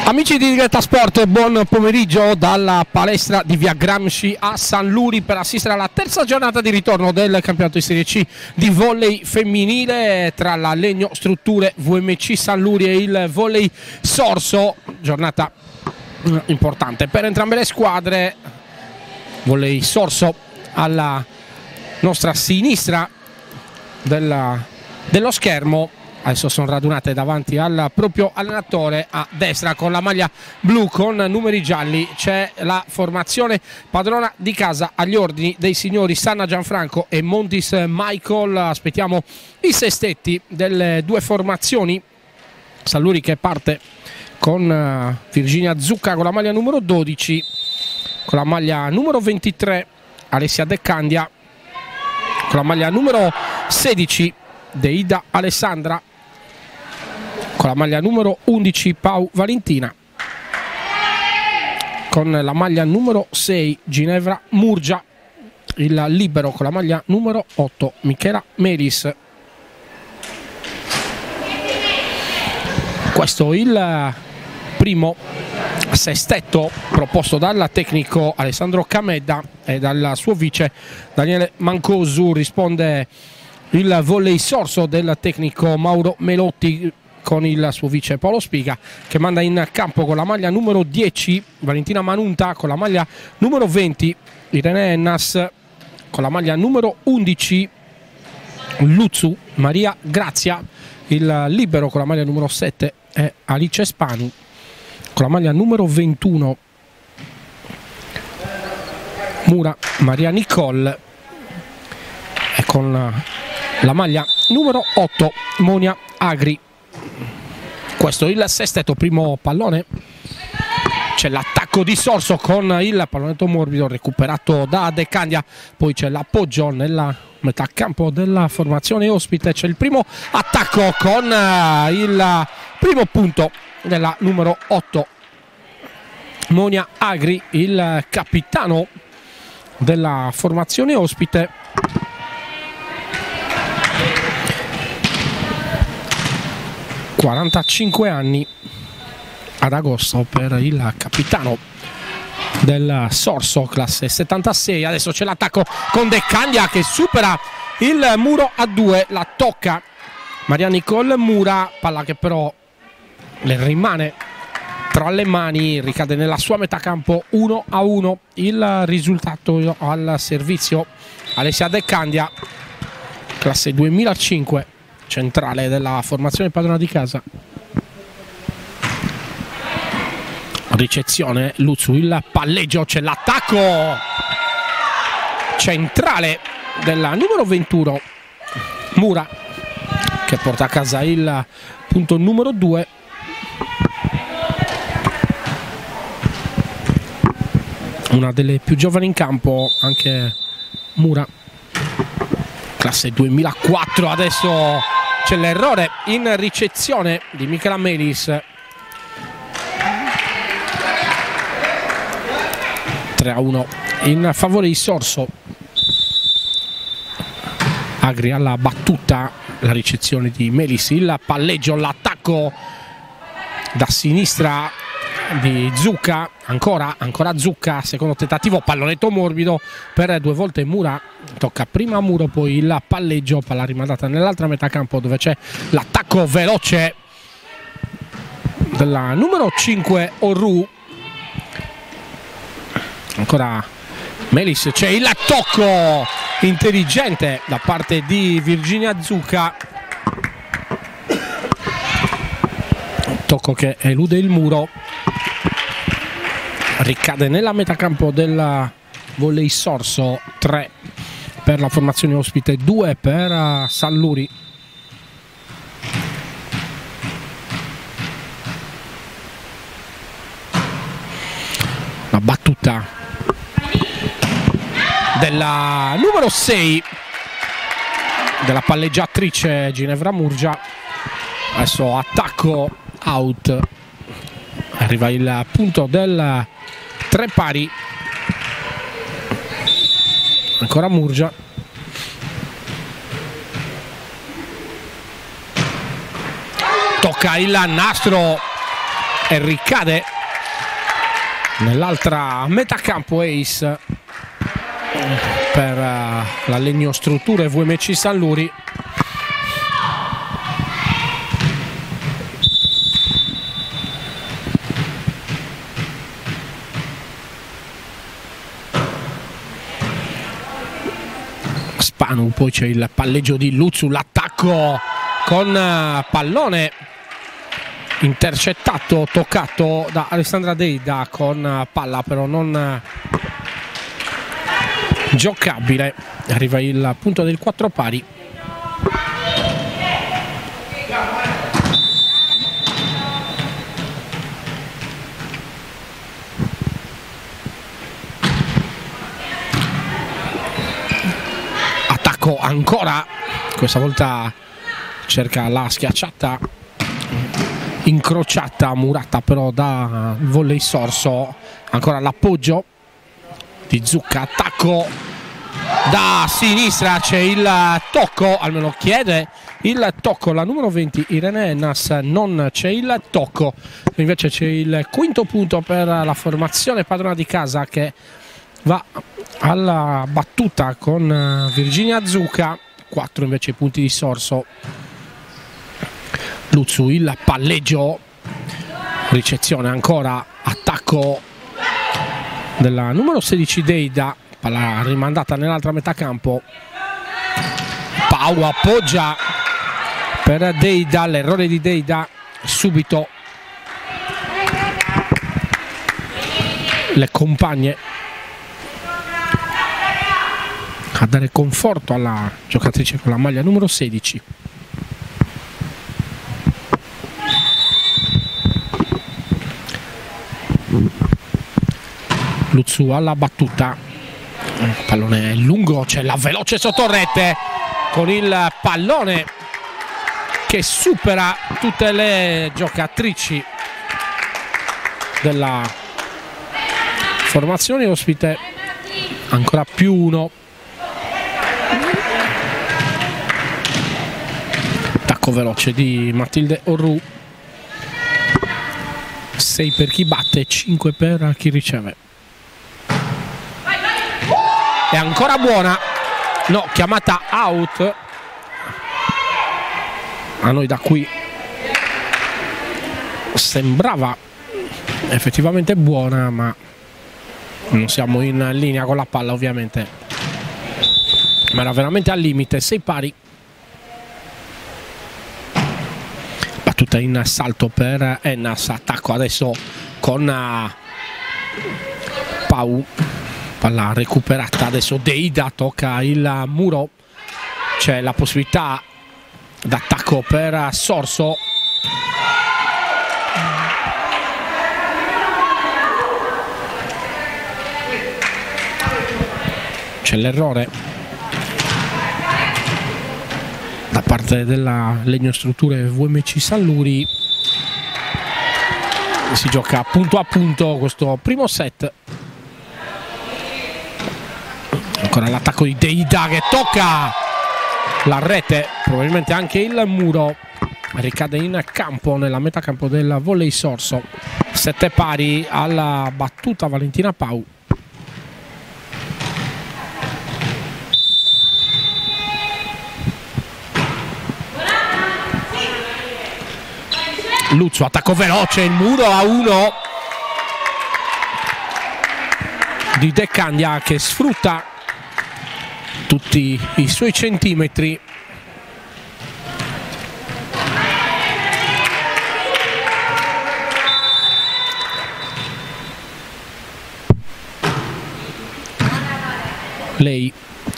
Amici di Diretta Sport, buon pomeriggio dalla palestra di via Gramsci a San Luri per assistere alla terza giornata di ritorno del campionato di Serie C di volley femminile tra la Legno Strutture VMC San Luri e il volley Sorso. Giornata importante per entrambe le squadre. Volley Sorso alla nostra sinistra dello schermo. Adesso sono radunate davanti al proprio allenatore a destra con la maglia blu con numeri gialli. C'è la formazione padrona di casa agli ordini dei signori Sanna Gianfranco e Montis Michael. Aspettiamo i sestetti delle due formazioni. San Luri che parte con Virginia Zucca con la maglia numero 12, con la maglia numero 23 Alessia De Candia, con la maglia numero 16 Deida Alessandra, con la maglia numero 11 Pau Valentina, con la maglia numero 6 Ginevra Murgia, il libero con la maglia numero 8 Michela Melis. Questo il primo sestetto proposto dal tecnico Alessandro Camedda e dal suo vice Daniele Mancosu. Risponde il volley Sorso del tecnico Mauro Melotti con il suo vice Paolo Spiga, che manda in campo con la maglia numero 10 Valentina Manunta, con la maglia numero 20 Irene Ennas, con la maglia numero 11 Luzzu Maria Grazia, il libero con la maglia numero 7 è Alice Spanu, con la maglia numero 21 Mura Maria Nicole e con la maglia numero 8 Monia Agri. Questo il sestetto, primo pallone. C'è l'attacco di Sorso con il pallonetto morbido recuperato da De Candia, poi c'è l'appoggio nella metà campo della formazione ospite. C'è il primo attacco con il primo punto della numero 8 Monia Agri, il capitano della formazione ospite. ...45 anni ad agosto per il capitano del Sorso, classe 76. Adesso c'è l'attacco con De Candia che supera il muro a 2, la tocca Maria Nicole Mura, palla che però le rimane tra le mani, ricade nella sua metà campo. 1-1 il risultato al servizio Alessia De Candia, classe 2005, centrale della formazione padrona di casa. Ricezione Luzzu, il palleggio, c'è l'attacco centrale della numero 21 Mura, che porta a casa il punto numero 2. Una delle più giovani in campo anche Mura, classe 2004. Adesso c'è l'errore in ricezione di Michela Melis. 3-1 in favore di Sorso. Agri alla battuta, la ricezione di Melis, il palleggio, l'attacco da sinistra di Zucca, ancora Zucca, secondo tentativo, pallonetto morbido per due volte Mura, tocca prima a Muro, poi il palleggio, palla rimandata nell'altra metà campo dove c'è l'attacco veloce della numero 5 Orru. Ancora Melis, c'è il tocco intelligente da parte di Virginia Zucca, tocco che elude il muro, ricade nella metà campo del volley Sorso. 3 per la formazione ospite, 2 per San Luri. La battuta della numero 6 della palleggiatrice Ginevra Murgia. Adesso attacco out, arriva il punto del 3 pari, ancora Murgia, tocca il nastro e ricade nell'altra metà campo ace per la Legno Strutture VMC San Luri. Spanu, poi c'è il palleggio di Luzzu, l'attacco con pallone intercettato, toccato da Alessandra Deida con palla però non giocabile. Arriva il punto del 4 pari. Attacco ancora, questa volta cerca la schiacciata incrociata, murata però da volley Sorso. Ancora l'appoggio di Zucca, attacco da sinistra, c'è il tocco, almeno chiede il tocco la numero 20 Irene Ennas, non c'è il tocco, invece c'è il quinto punto per la formazione padrona di casa che va alla battuta con Virginia Zucca. 4 invece i punti di Sorso. Luzzu, il palleggio, ricezione ancora, attacco della numero 16 Deida, palla rimandata nell'altra metà campo. Pau appoggia per Deida, l'errore di Deida subito. Le compagne a dare conforto alla giocatrice con la maglia numero 16. Luzzu alla battuta, il pallone è lungo, c'è la veloce sottorrete con il pallone che supera tutte le giocatrici della formazione ospite. Ancora più uno, attacco veloce di Matilde Orru, 6 per chi batte, 5 per chi riceve. È ancora buona, no, chiamata out. A noi da qui sembrava effettivamente buona, ma non siamo in linea con la palla ovviamente, ma era veramente al limite. 6 pari. Battuta in salto per Ennas, attacco adesso con Pau, palla recuperata adesso Deida, tocca il muro, c'è la possibilità d'attacco per Sorso. C'è l'errore da parte della Legno Strutture VMC San Luri. Si gioca punto a punto questo primo set. Ancora l'attacco di Deida che tocca la rete, probabilmente anche il muro, ricade in campo nella metà campo del volley Sorso. 7 pari alla battuta Valentina Pau. Luzzu, attacco veloce, il muro a 1 di De Candia che sfrutta tutti i suoi centimetri. Lei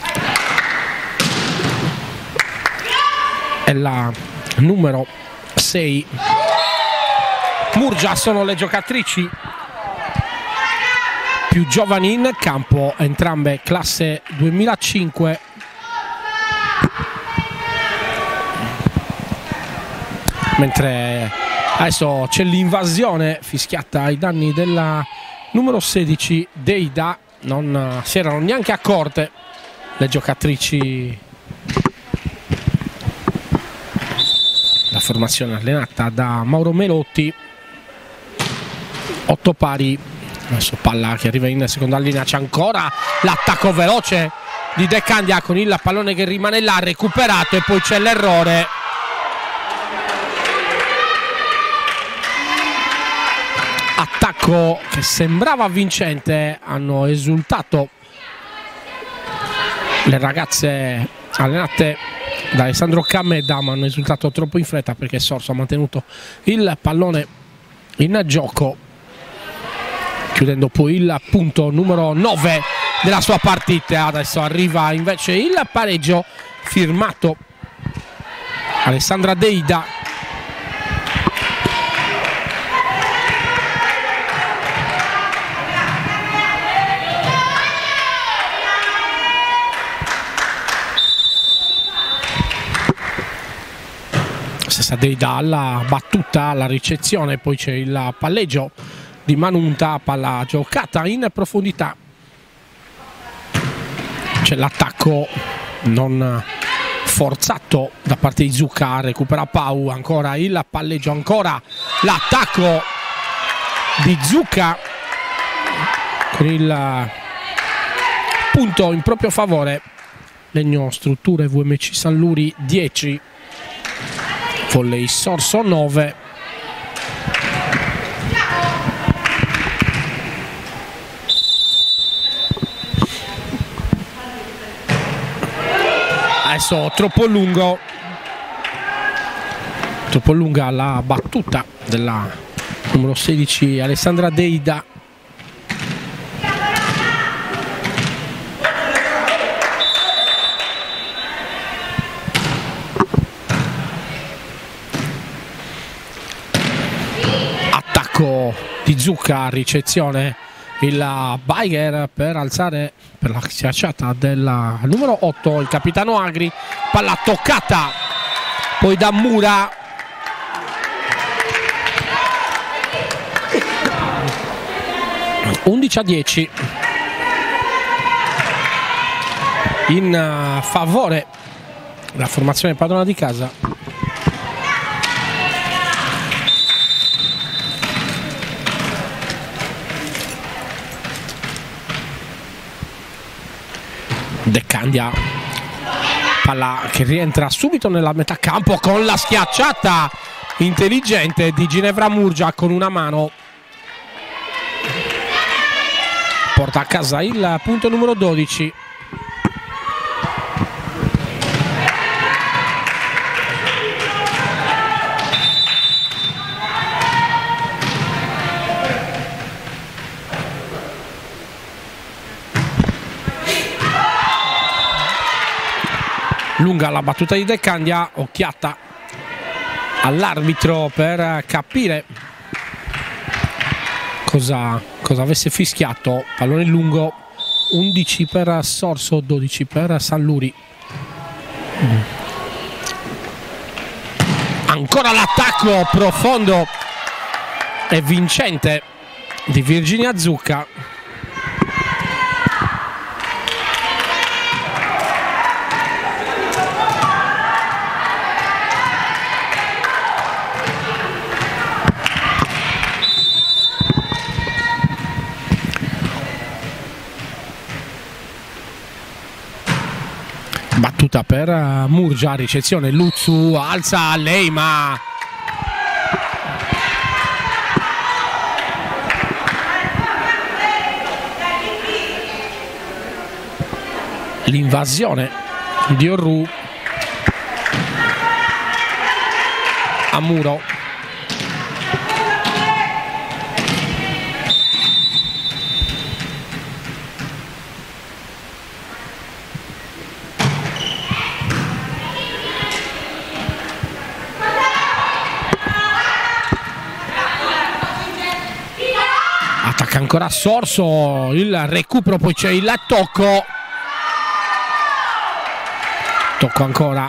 è la numero 6. Murgia sono le giocatrici più giovani in campo, entrambe classe 2005. Mentre adesso c'è l'invasione fischiata ai danni della numero 16 Deida, non si erano neanche accorte le giocatrici. La formazione allenata da Mauro Melotti. 8 pari. Adesso palla che arriva in seconda linea, c'è ancora l'attacco veloce di De Candia con il pallone che rimane là, recuperato, e poi c'è l'errore. Attacco che sembrava vincente, hanno esultato le ragazze allenate da Alessandro Cameda, ma hanno esultato troppo in fretta perché Sorso ha mantenuto il pallone in gioco, chiudendo poi il punto numero 9 della sua partita. Adesso arriva invece il pareggio firmato Alessandra Deida. Stessa Deida alla battuta, alla ricezione, poi c'è il palleggio di Manunta, palla giocata in profondità, c'è l'attacco non forzato da parte di Zucca, recupera Pau, ancora il palleggio, ancora l'attacco di Zucca con il punto in proprio favore. Legno Strutture VMC San Luri 10, Volley Sorso 9. Adesso troppo lunga la battuta della numero 16 Alessandra Deida. Attacco di Zucca, ricezione, il Baiger per alzare, per la schiacciata del numero 8 il capitano Agri, palla toccata poi da Mura, (11-10) in favore della formazione padrona di casa. De Candia, palla che rientra subito nella metà campo con la schiacciata intelligente di Ginevra Murgia con una mano, porta a casa il punto numero 12. Lunga la battuta di De Candia, occhiata all'arbitro per capire cosa avesse fischiato. Pallone lungo, 11 per Sorso, 12 per San Luri. Ancora l'attacco profondo e vincente di Virginia Zucca. Battuta per Murgia, ricezione, Luzzu alza lei, ma l'invasione di Orru a muro. Attacca ancora Sorso, il recupero, poi c'è il tocco ancora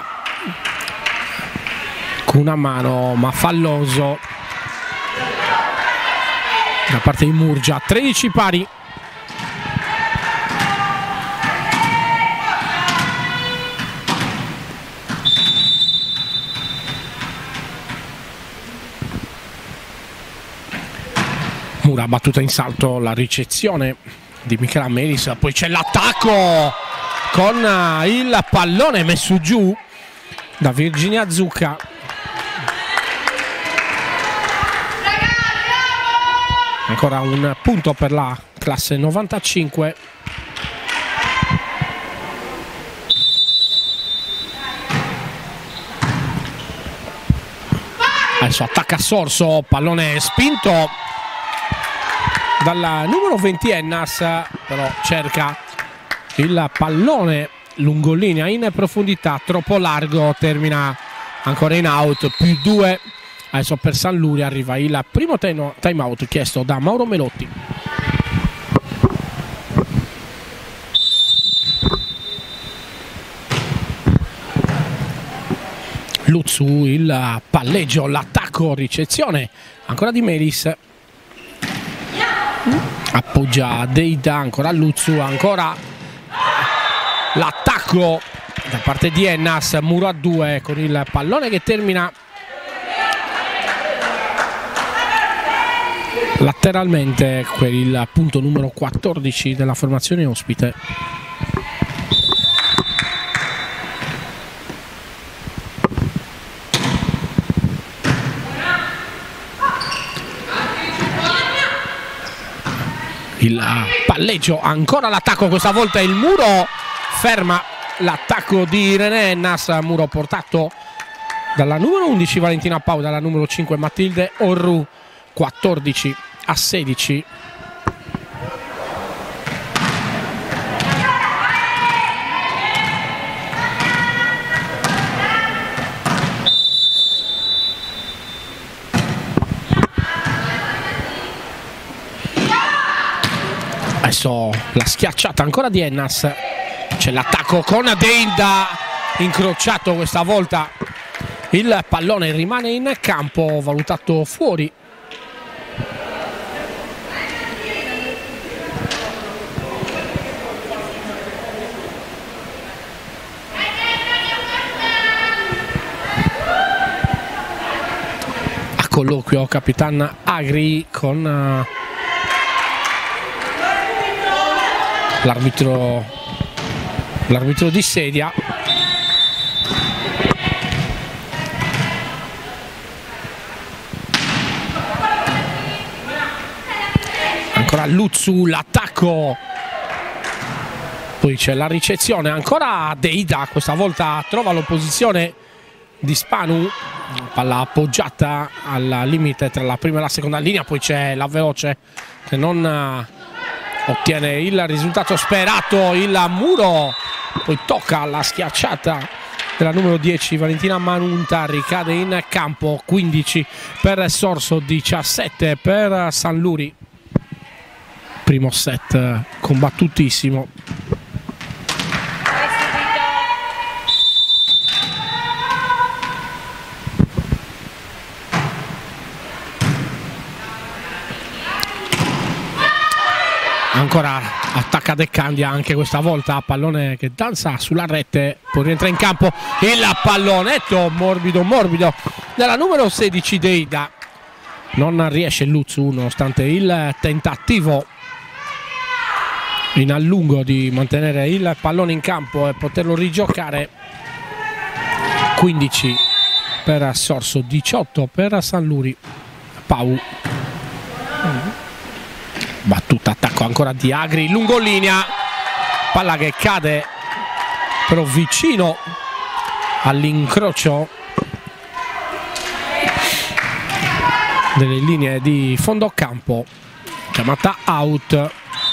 con una mano ma falloso da parte di Murgia. 13 pari. Mura battuta in salto, la ricezione di Michela Melis, poi c'è l'attacco con il pallone messo giù da Virginia Zucca. Ancora un punto per la classe 95. Adesso attacca Sorso, pallone spinto dal numero 20 Ennas, però cerca il pallone lungolinea in profondità, troppo largo, termina ancora in out, +2. Adesso per San Luri arriva il primo time out chiesto da Mauro Melotti. Luzzu, il palleggio, l'attacco, ricezione ancora di Melis, appoggia Deida, ancora Luzzu, ancora l'attacco da parte di Ennas, muro a 2 con il pallone che termina lateralmente per il punto numero 14 della formazione ospite. Il palleggio, ancora l'attacco, questa volta il muro ferma l'attacco di René Ennas, muro portato dalla numero 11 Valentina Pau, dalla numero 5 Matilde Orru, 14-16. Adesso la schiacciata ancora di Ennas, c'è l'attacco con Deida, incrociato questa volta, il pallone rimane in campo, valutato fuori. A colloquio Capitan Agri con l'arbitro di sedia. Ancora Luzzu, l'attacco, poi c'è la ricezione, ancora Deida, questa volta trova l'opposizione di Spanu, palla appoggiata al limite tra la prima e la seconda linea, poi c'è la veloce che non ottiene il risultato sperato, il muro, poi tocca la schiacciata della numero 10 Valentina Manunta, ricade in campo. 15 per Sorso, 17 per San Luri. Primo set combattutissimo. Ancora attacca De Candia, anche questa volta pallone che danza sulla rete, poi rientra in campo il pallonetto morbido della numero 16 Deida. Non riesce Luzzu, nonostante il tentativo in allungo di mantenere il pallone in campo e poterlo rigiocare. 15 per Sorso, 18 per San Luri. Pau, battuta, attacco ancora di Agri, lungolinea, palla che cade però vicino all'incrocio delle linee di fondo campo, chiamata out.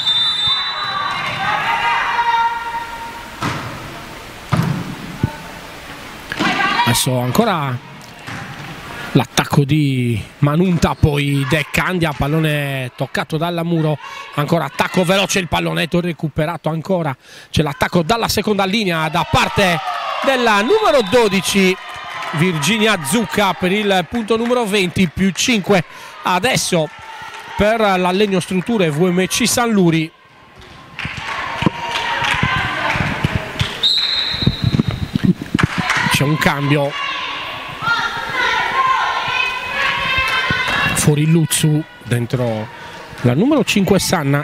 Adesso ancora l'attacco di Manunta, poi De Candia, pallone toccato dal muro, ancora attacco veloce, il pallonetto recuperato ancora, c'è l'attacco dalla seconda linea da parte della numero 12 Virginia Zucca per il punto numero 20, +5 adesso per l'Allegno Strutture VMC San Luri. C'è un cambio, fuori Luzzu, dentro la numero 5 Sanna.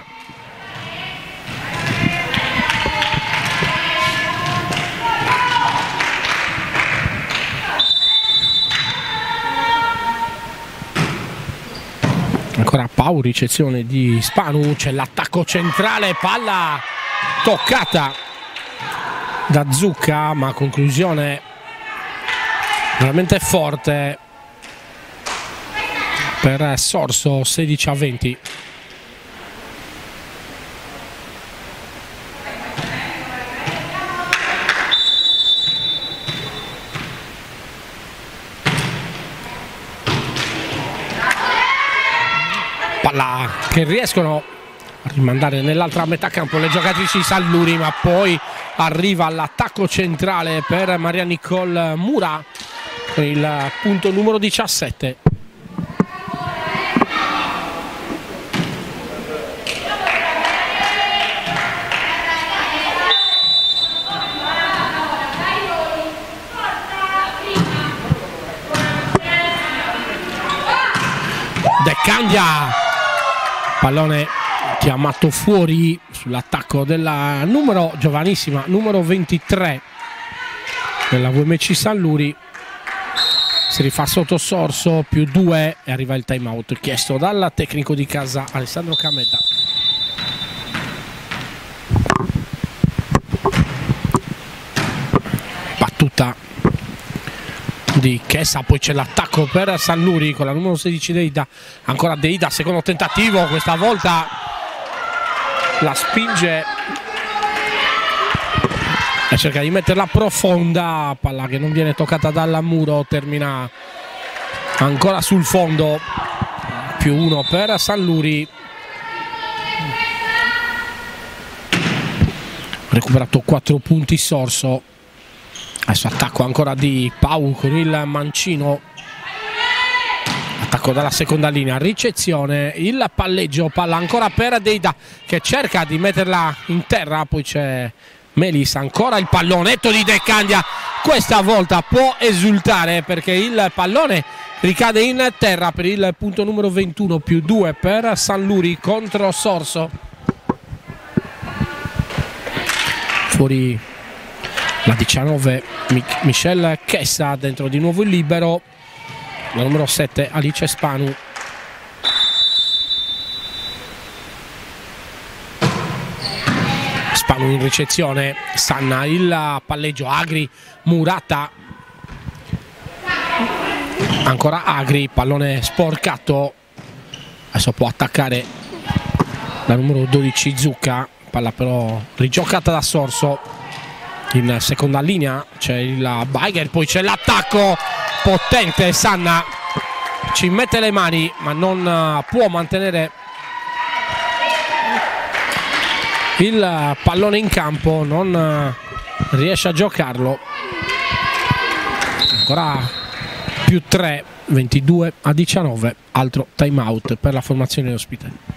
Ancora Pau, ricezione di Spanu, c'è l'attacco centrale, palla toccata da Zucca, ma conclusione veramente forte per Sorso, 16-20. Palla che riescono a rimandare nell'altra metà campo le giocatrici Salluri, ma poi arriva l'attacco centrale per Maria Nicole Mura con il punto numero 17. De Candia, pallone chiamato fuori sull'attacco della numero giovanissima, numero 23 della VMC Salluri. Si rifà sotto Sorso, +2 e arriva il time out chiesto dal tecnico di casa Alessandro Cameda. Battuta di Chessa, poi c'è l'attacco per Salluri con la numero 16 Deida, ancora Deida, secondo tentativo, questa volta la spinge e cerca di metterla profonda, palla che non viene toccata dal muro, termina ancora sul fondo, +1 per Salluri. Recuperato 4 punti Sorso. Adesso attacco ancora di Pau con il mancino, attacco dalla seconda linea, ricezione, il palleggio, palla ancora per Deida che cerca di metterla in terra, poi c'è Melis, ancora il pallonetto di De Candia, questa volta può esultare perché il pallone ricade in terra per il punto numero 21, +2 per Salluri contro Sorso. Fuori la 19 Michelle Chessa, dentro di nuovo il libero, la numero 7 Alice Spanu. Spanu in ricezione, Sanna il palleggio, Agri, Murata, ancora Agri, pallone sporcato, adesso può attaccare la numero 12 Zucca, palla però rigiocata da Sorso. In seconda linea c'è il Baiger, poi c'è l'attacco potente, Sanna ci mette le mani ma non può mantenere il pallone in campo, non riesce a giocarlo. Ancora +3, 22-19, altro time out per la formazione ospite.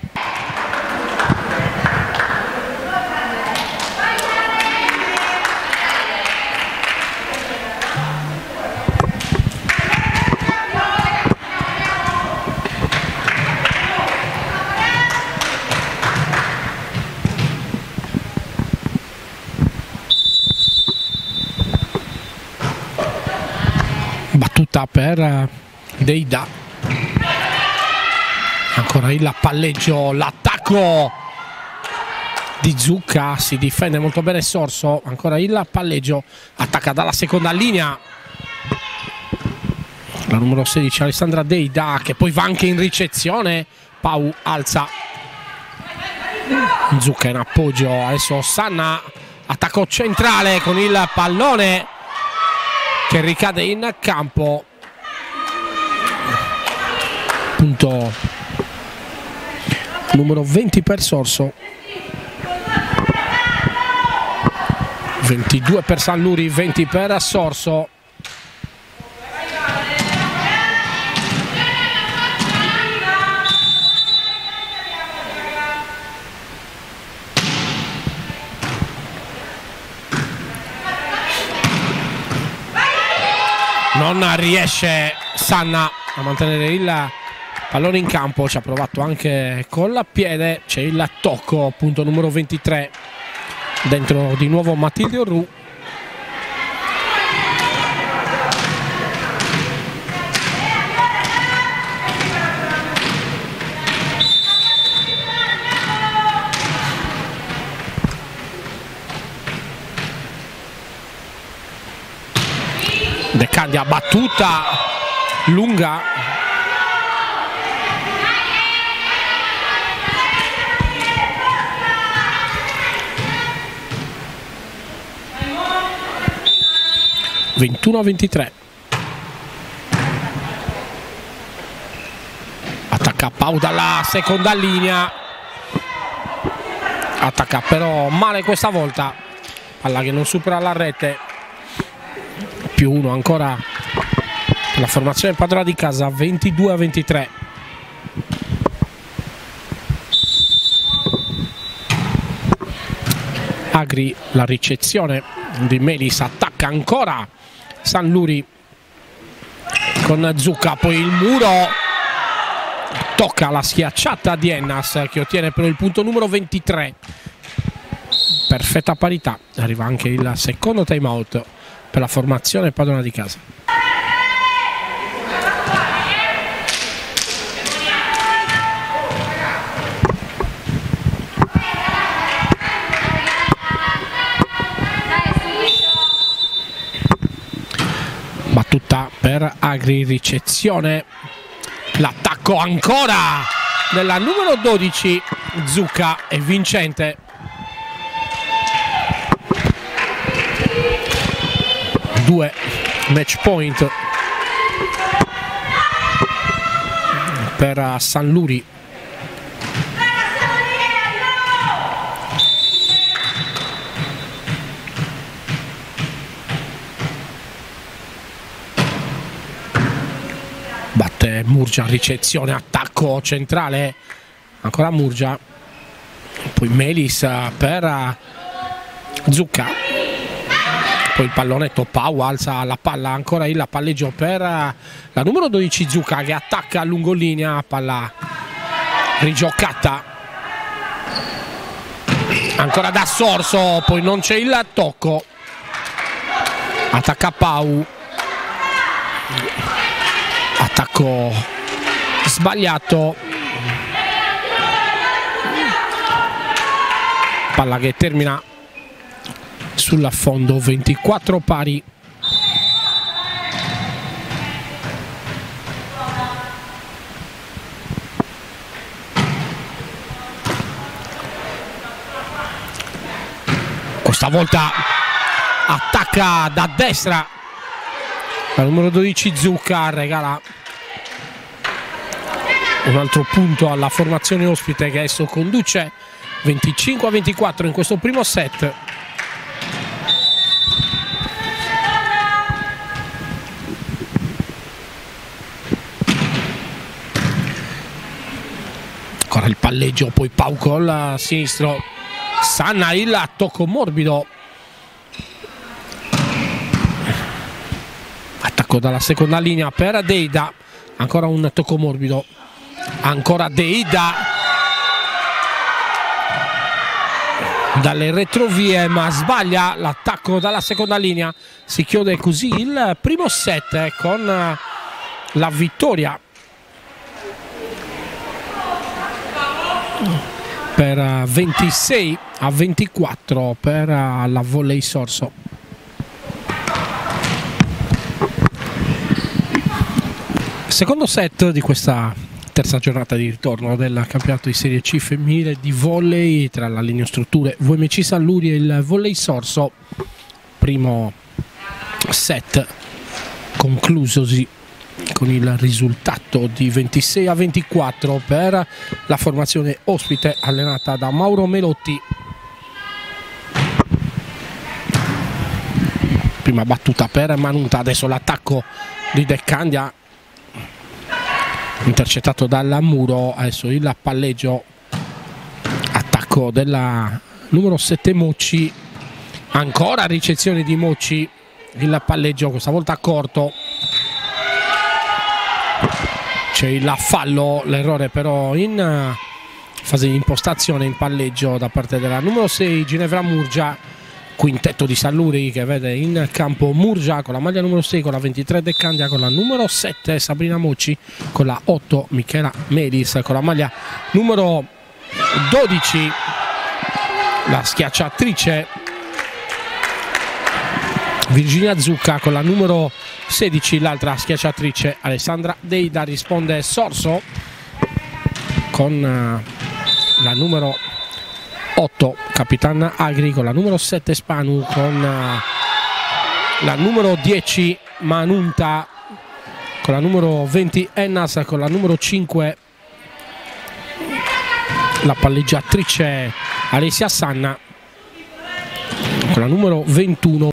Battuta per Deida, ancora il palleggio, l'attacco di Zucca, si difende molto bene Sorso, ancora il palleggio, attacca dalla seconda linea la numero 16 Alessandra Deida che poi va anche in ricezione, Pau alza, Zucca in appoggio, adesso Sanna, attacco centrale con il pallone che ricade in campo, punto numero 20 per Sorso, 22 per Salluri, 20 per Sorso. Non riesce Sanna a mantenere il pallone in campo, ci ha provato anche con la piede, c'è il tocco, punto numero 23, dentro di nuovo Matilde Orru. De Candia, battuta lunga, (21-23). Attacca Pau dalla seconda linea, attacca però male questa volta, palla che non supera la rete. +1 ancora la formazione padrona di casa, 22-23. Agri, la ricezione di Melis, attacca ancora Sanluri con Zucca, poi il muro, tocca la schiacciata di Ennas che ottiene però il punto numero 23. Perfetta parità, arriva anche il secondo time out per la formazione padrona di casa. Battuta per Agri, ricezione, l'attacco ancora della numero 12 Zucca è vincente. Due match point per Sanluri. Batte Murgia, ricezione, attacco centrale, ancora Murgia, poi Melis per Zucca. Poi il pallonetto, Pau alza la palla, ancora il palleggio per la numero 12 Zucca che attacca a lungolinea, palla rigiocata ancora da Sorso, poi non c'è il tocco, attacca Pau, attacco sbagliato, palla che termina sull'affondo, 24 pari. Questa volta attacca da destra la numero 12 Zucca, regala un altro punto alla formazione ospite che adesso conduce 25-24 in questo primo set. Ancora il palleggio, poi Pau col sinistro, Sanna il tocco morbido, attacco dalla seconda linea per Deida, ancora un tocco morbido, ancora Deida dalle retrovie ma sbaglia l'attacco dalla seconda linea. Si chiude così il primo set con la vittoria per 26-24 per la Volley Sorso. Secondo set di questa terza giornata di ritorno del campionato di Serie C femminile di volley tra la Linea Strutture VMC Sanluri e il Volley Sorso. Primo set conclusosi con il risultato di 26-24 per la formazione ospite allenata da Mauro Melotti. Prima battuta per Manuta, adesso l'attacco di De Candia intercettato dal muro, adesso il palleggio, attacco della numero 7 Mocci, ancora ricezione di Mocci, il palleggio questa volta corto, c'è il fallo, l'errore però in fase di impostazione in palleggio da parte della numero 6 Ginevra Murgia. Quintetto di Salluri che vede in campo Murgia con la maglia numero 6, con la 23 De Candia, con la numero 7 Sabrina Mocci, con la 8 Michela Melis, con la maglia numero 12 la schiacciatrice Virginia Zucca, con la numero 16 l'altra schiacciatrice Alessandra Deida. Risponde Sorso con la numero 8 Capitan Agri, con la numero 7 Spanu, con la numero 10 Manunta, con la numero 20 Ennas, con la numero 5 la palleggiatrice Alessia Sanna, con la numero 21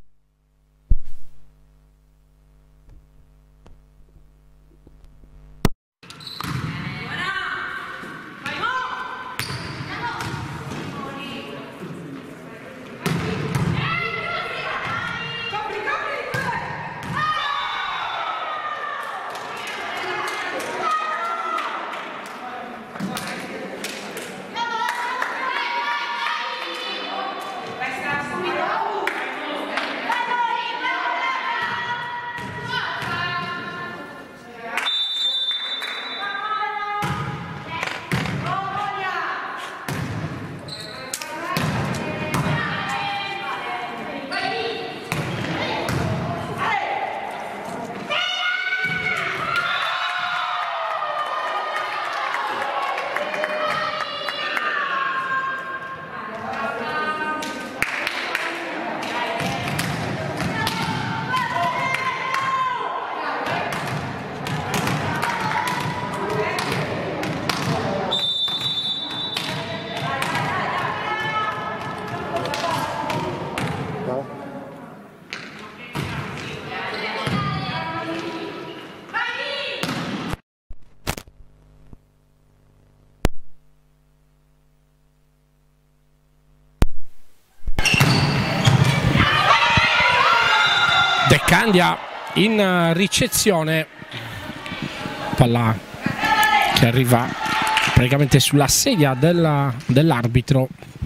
De Candia in ricezione, palla che arriva praticamente sulla sedia dell'arbitro.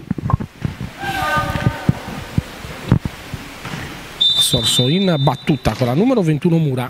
Sorso in battuta con la numero 21 Mura.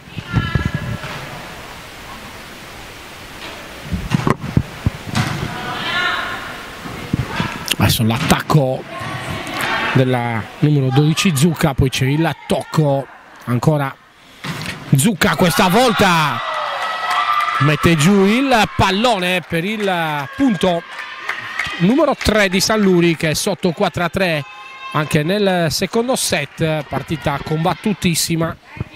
Adesso l'attacco della numero 12 Zucca, poi c'è il tocco, ancora Zucca, questa volta mette giù il pallone per il punto numero 3 di Salluri, che è sotto 4-3 anche nel secondo set. Partita combattutissima.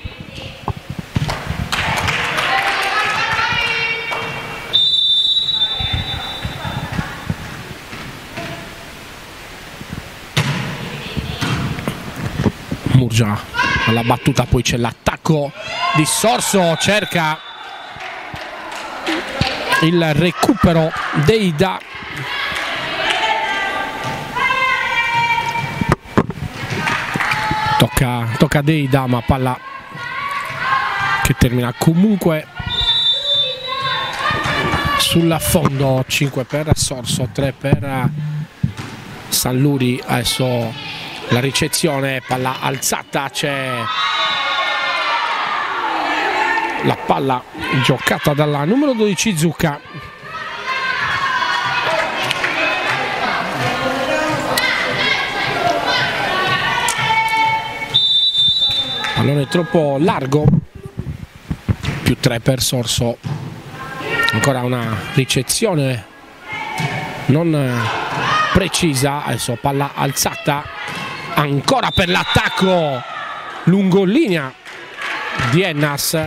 Murgia alla battuta, poi c'è l'attacco di Sorso, cerca il recupero Deida. Tocca Deida, ma palla che termina comunque sul fondo. 5 per Sorso, 3 per Salluri. Adesso la ricezione, palla alzata, c'è la palla giocata dalla numero 12 Zucca. Pallone troppo largo, più 3 per Sorso. Ancora una ricezione non precisa. Adesso palla alzata ancora per l'attacco lungo linea di Ennas.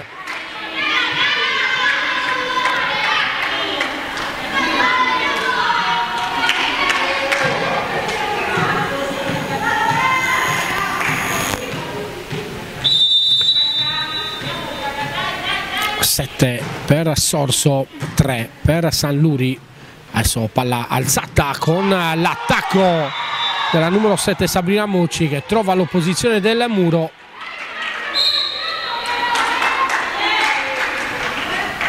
Sette per Sorso, 3 per Salluri. Adesso palla alzata con l'attacco della numero 7 Sabrina Mocci, che trova l'opposizione del muro.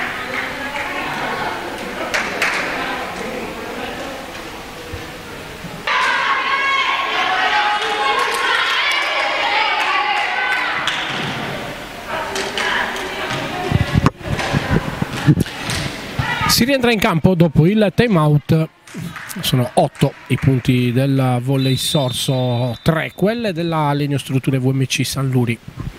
Si rientra in campo dopo il time out. Sono 8 i punti del Volley Sorso, 3 quelle della Legno Strutture VMC San Luri.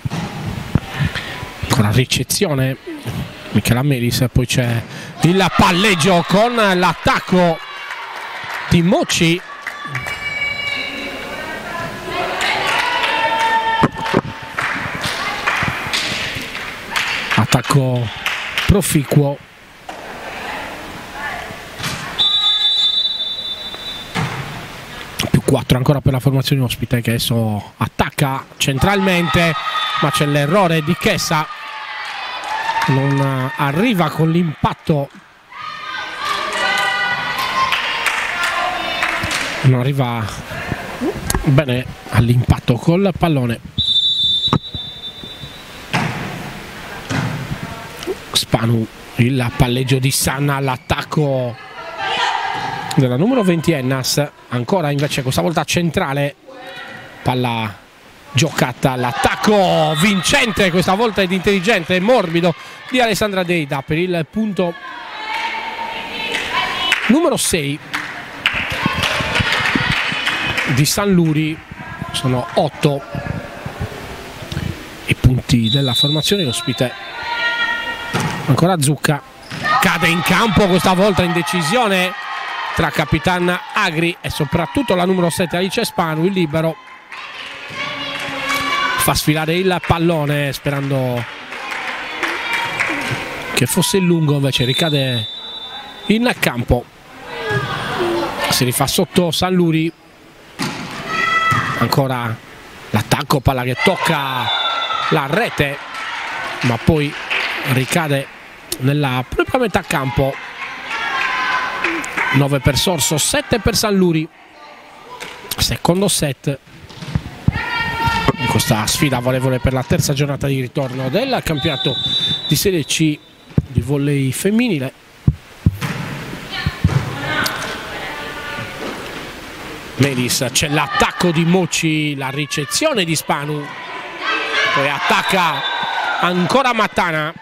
Con la ricezione Michela Melis, poi c'è il palleggio con l'attacco di Mocci. Attacco proficuo. Più 4 ancora per la formazione ospite, che adesso attacca centralmente, ma c'è l'errore di Chessa, non arriva con l'impatto, non arriva bene all'impatto col pallone. Spanu, il palleggio di Sanna, all'attacco della numero 20 Ennas, ancora invece questa volta centrale, palla giocata, l'attacco vincente questa volta ed intelligente e morbido di Alessandra Deida per il punto numero 6 di San Luri. Sono 8 i punti della formazione ospite. Ancora Zucca, cade in campo questa volta in decisione tra Capitan Agri e soprattutto la numero 7 Alice Spanu. Il libero fa sfilare il pallone sperando che fosse lungo, invece ricade in campo. Si rifà sotto San Luri. Ancora l'attacco, palla che tocca la rete ma poi ricade nella propria metà campo. 9 per Sorso, 7 per San Luri. Secondo set in questa sfida valevole per la terza giornata di ritorno del campionato di Serie C di volley femminile. Melis, c'è l'attacco di Mocci, la ricezione di Spanu, poi attacca ancora Mattana.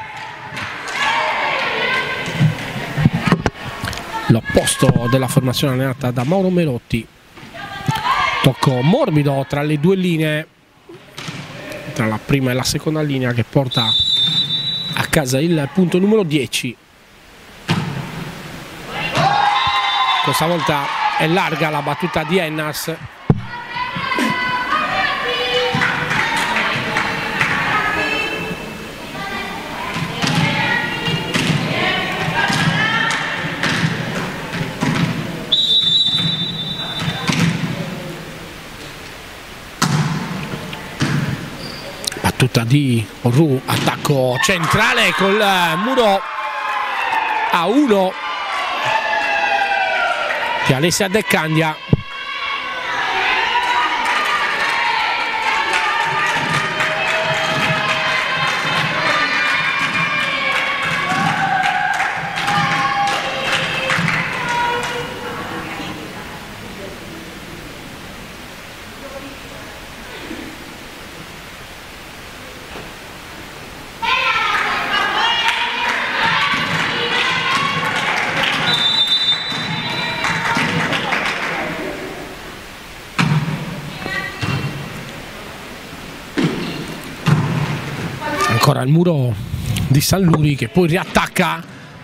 L'opposto della formazione allenata da Mauro Melotti. Tocco morbido tra le due linee, tra la prima e la seconda linea, che porta a casa il punto numero 10. Questa volta è larga la battuta di Ennas. Battuta di Ru, attacco centrale col muro a 1 di Alessia De Candia. Ancora il muro di San Luri che poi riattacca,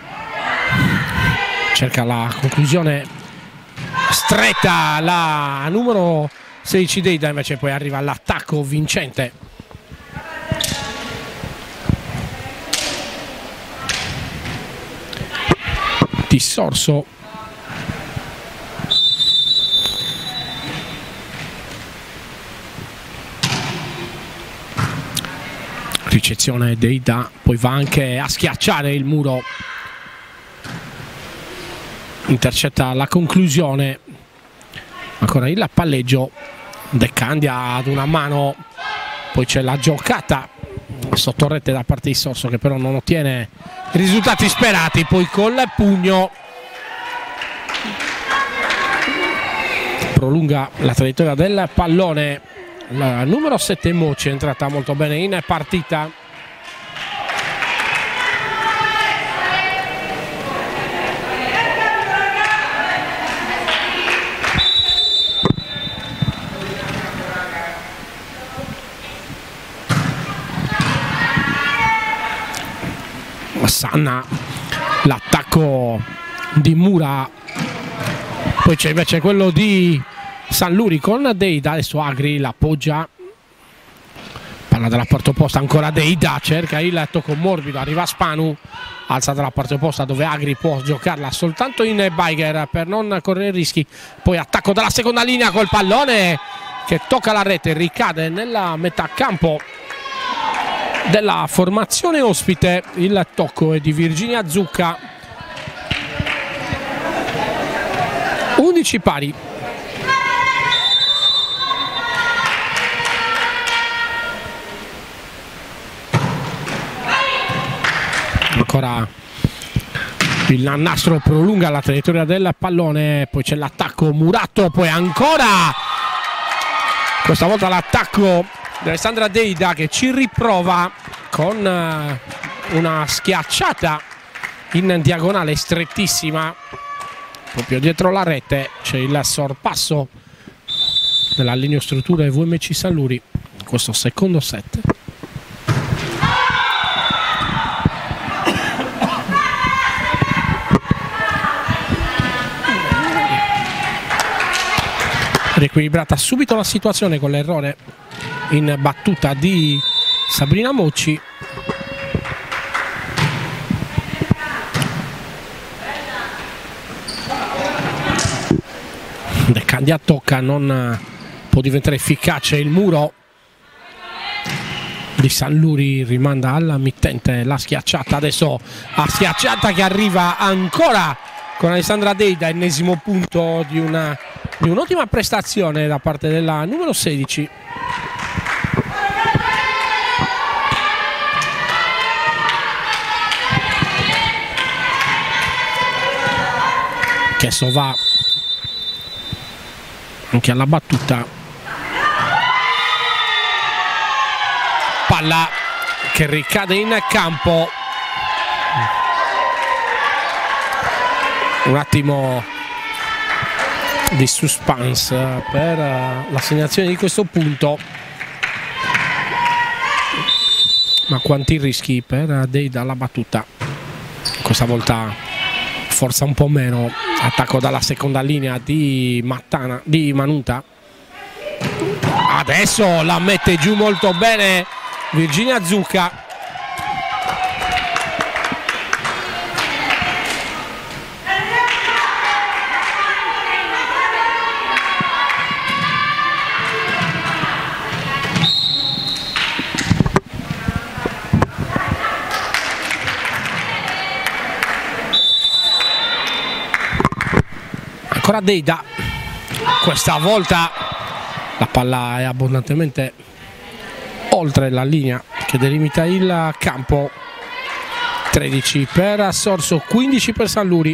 cerca la conclusione stretta la numero 16 Deida, invece poi arriva all'attacco vincente. Di Sorso. Ricezione Deida, poi va anche a schiacciare il muro, intercetta la conclusione. Ancora il palleggio, De Candia ad una mano, poi c'è la giocata sotto rete da parte di Sorso, che però non ottiene i risultati sperati. Poi col pugno prolunga la traiettoria del pallone. La numero 7 Mocci è entrata molto bene in partita. Sanna, l'attacco di Mura, poi c'è invece quello di Sanluri con Deida. Adesso Agri l'appoggia, palla dalla parte opposta, ancora Deida, cerca il tocco morbido, arriva Spanu, alza dalla parte opposta dove Agri può giocarla soltanto in Biger per non correre rischi. Poi attacco dalla seconda linea col pallone che tocca la rete, ricade nella metà campo della formazione ospite. Il tocco è di Virginia Zucca. 11 pari. Ancora il nastro prolunga la traiettoria del pallone, poi c'è l'attacco Murato, poi ancora questa volta l'attacco di Alessandra Deida che ci riprova con una schiacciata in diagonale strettissima proprio dietro la rete. C'è il sorpasso della linea struttura VMC Sanluri in questo secondo set. Riequilibrata subito la situazione con l'errore in battuta di Sabrina Mocci. De Candia tocca, non può diventare efficace il muro di Sanluri, rimanda alla mittente la schiacciata. Adesso a schiacciata che arriva ancora con Alessandra Deida, ennesimo punto di un'ottima prestazione da parte della numero 16. Che va anche alla battuta, palla che ricade in campo. Un attimo di suspense per l'assegnazione di questo punto, ma quanti rischi per Deida alla battuta. Questa volta forza un po' meno, attacco dalla seconda linea di Manuta. Adesso la mette giù molto bene Virginia Zucca. Ancora Deida, questa volta la palla è abbondantemente oltre la linea che delimita il campo. 13 per Sorso, 15 per Sanluri.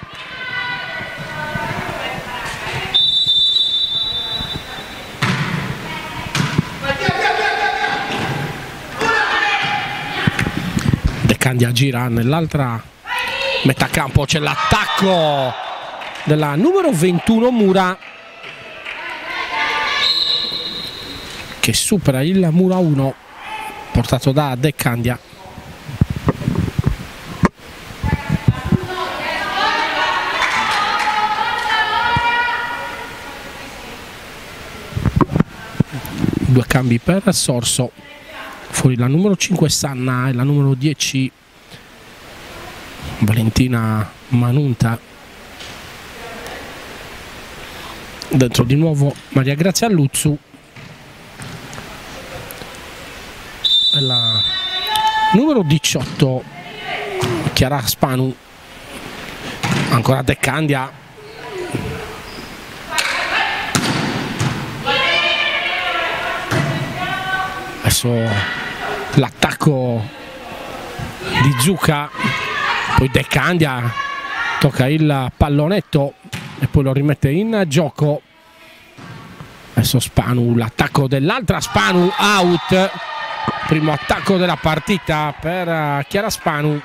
De Candia gira nell'altra metà campo, c'è l'attacco della numero 21 Mura che supera il Mura 1 portato da De Candia. Due cambi per Sorso, fuori la numero 5 Sanna e la numero 10 Valentina Manunta. Dentro di nuovo Maria Grazia Luzzu e la numero 18 Chiara Spanu. Ancora De Candia, adesso l'attacco di Zucca, poi De Candia tocca il pallonetto e poi lo rimette in gioco. Adesso Spanu, l'attacco dell'altra Spanu, out. Primo attacco della partita per Chiara Spanu.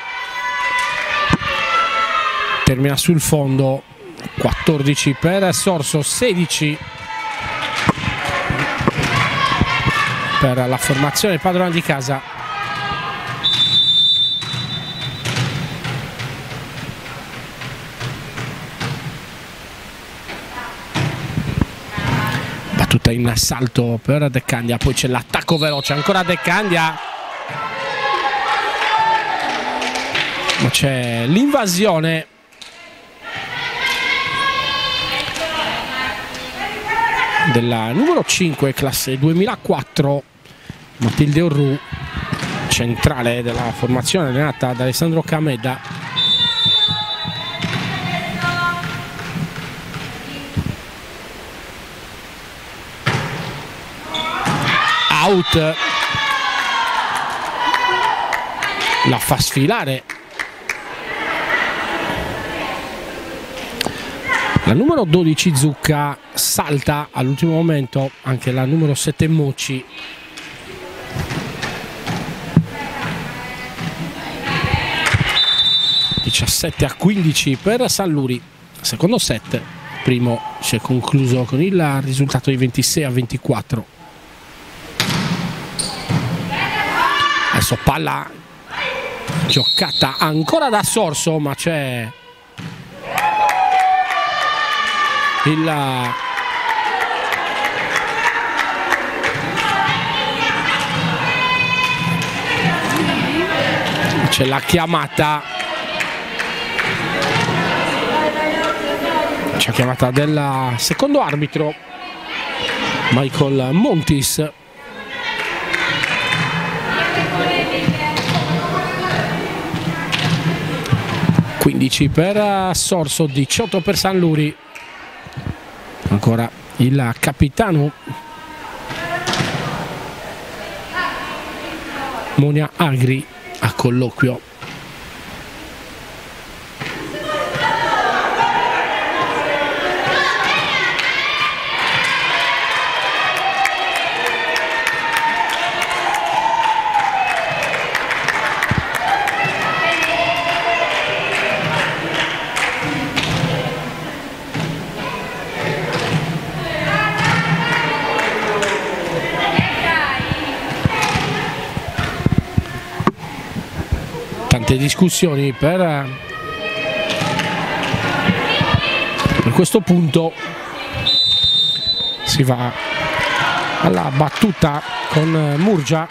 Termina sul fondo, 14 per Sorso, 16 per la formazione padrona di casa. battuta in salto per De Candia, poi c'è l'attacco veloce, ancora De Candia, ma c'è l'invasione della numero 5 classe 2004 Matilde Orru, centrale della formazione allenata da Alessandro Cameda. Out, la fa sfilare la numero 12 Zucca, salta all'ultimo momento anche la numero 7 Moci. (17 a 15 per San Luri). Secondo set, primo si è concluso con il risultato di 26 a 24. Adesso palla giocata ancora da Sorso, ma c'è la chiamata, c'è chiamata del secondo arbitro Michael Montis. (15 per Sorso, 18 per San Luri). Ancora il capitano Monia Agri a colloquio. Discussioni per questo punto. Si va alla battuta con Murgia,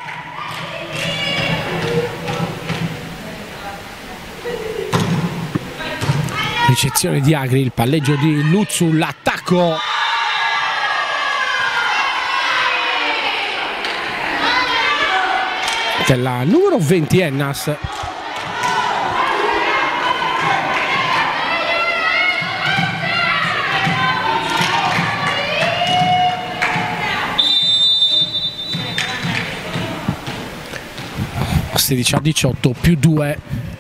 ricezione di Agri, il palleggio di Luzzu, l'attacco della numero 20 Ennas. (16 a 18 più 2).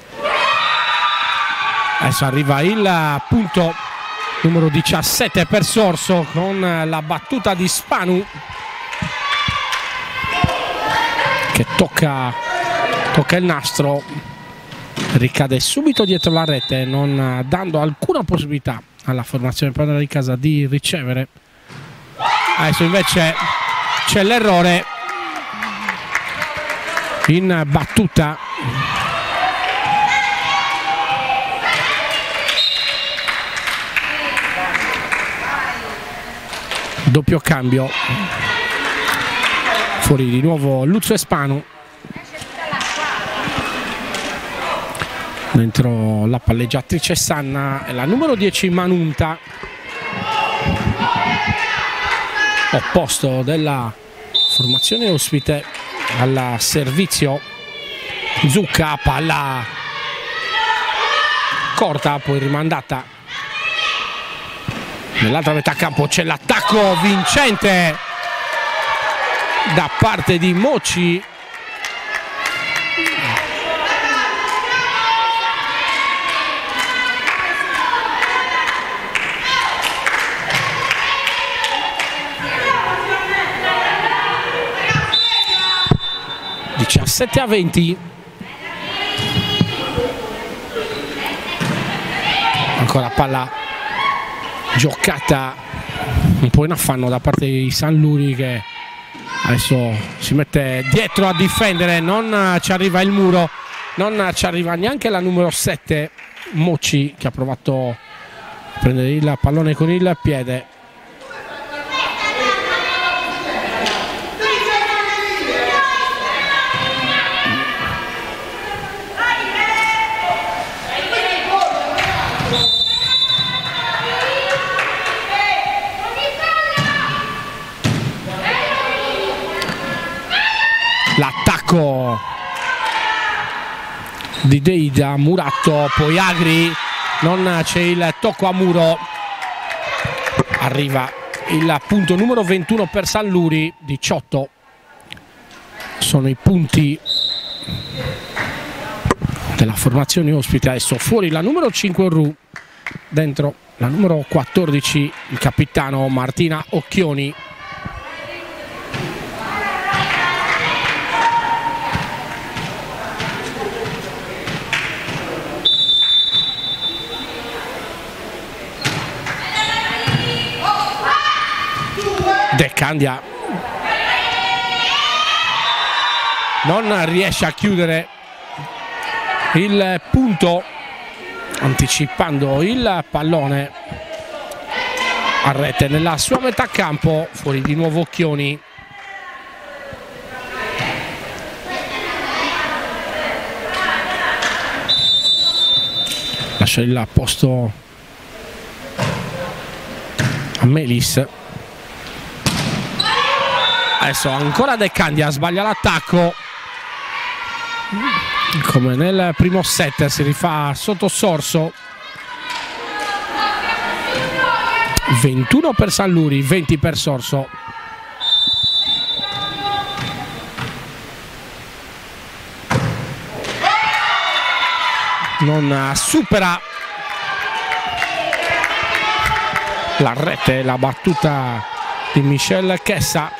Adesso arriva il punto numero 17 per Sorso con la battuta di Spanu che tocca il nastro, ricade subito dietro la rete, non dando alcuna possibilità alla formazione padrona di casa di ricevere. Adesso invece c'è l'errore in battuta doppio cambio, fuori di nuovo Luzzu e Spanu, dentro la palleggiatrice Sanna e la numero 10 Manunta, opposto della formazione ospite. Al servizio Zucca, palla corta, poi rimandata nell'altra metà campo. C'è l'attacco vincente da parte di Moci. (17 a 20). Ancora palla giocata un po' in affanno da parte di San Luri, che adesso si mette dietro a difendere, non ci arriva il muro, non ci arriva neanche la numero 7 Moci, che ha provato a prendere il pallone con il piede. di Deida, Muratto, poi Agri, non c'è il tocco a muro, arriva il punto numero 21 per San Luri. 18 sono i punti della formazione ospite. Adesso fuori la numero 5 Ru, dentro la numero 14 il capitano Martina Occhioni. De Candia non riesce a chiudere il punto, anticipando il pallone a rete nella sua metà campo. Fuori di nuovo Occhioni. Lascia il posto a Melis. Adesso ancora De Candia, sbaglia l'attacco. Come nel primo set, si rifà sotto Sorso. 21 per San Luri, 20 per Sorso. Non supera la rete, la battuta di Michel Chessa.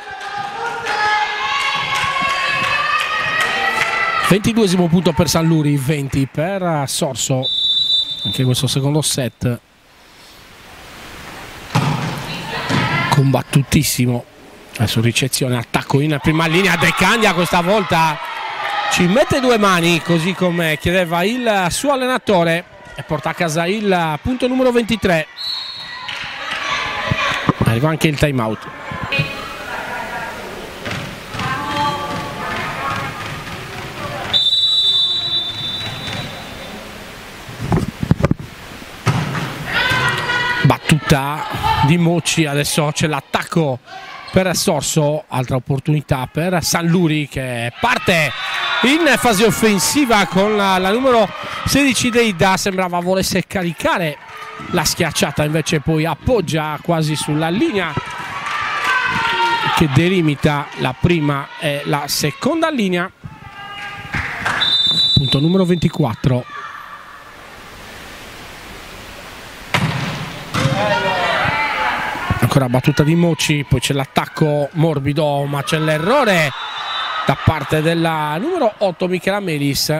22esimo punto per San Luri, 20 per Sorso. Anche questo secondo set combattutissimo. Adesso ricezione, attacco in prima linea. De Candia questa volta ci mette due mani, così come chiedeva il suo allenatore, e porta a casa il punto numero 23. Arriva anche il time out. Battuta di Moci, adesso c'è l'attacco per Sorso, altra opportunità per San Luri che parte in fase offensiva con la numero 16 Deida. Sembrava volesse caricare la schiacciata, invece poi appoggia quasi sulla linea che delimita la prima e la seconda linea. Punto numero 24. Ancora battuta di Moci, poi c'è l'attacco morbido, ma c'è l'errore da parte della numero 8 Michela Melis.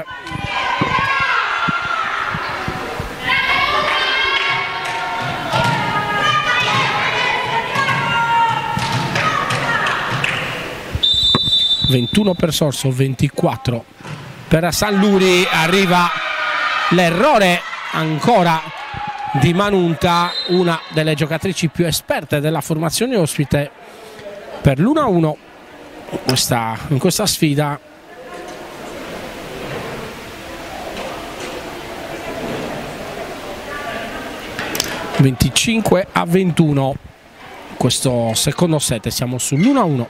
(21 per Sorso, 24 per San Luri). Arriva l'errore ancora di Manunta, una delle giocatrici più esperte della formazione ospite, per l'1-1 in questa sfida. (25-21) questo secondo set, siamo sull'1-1.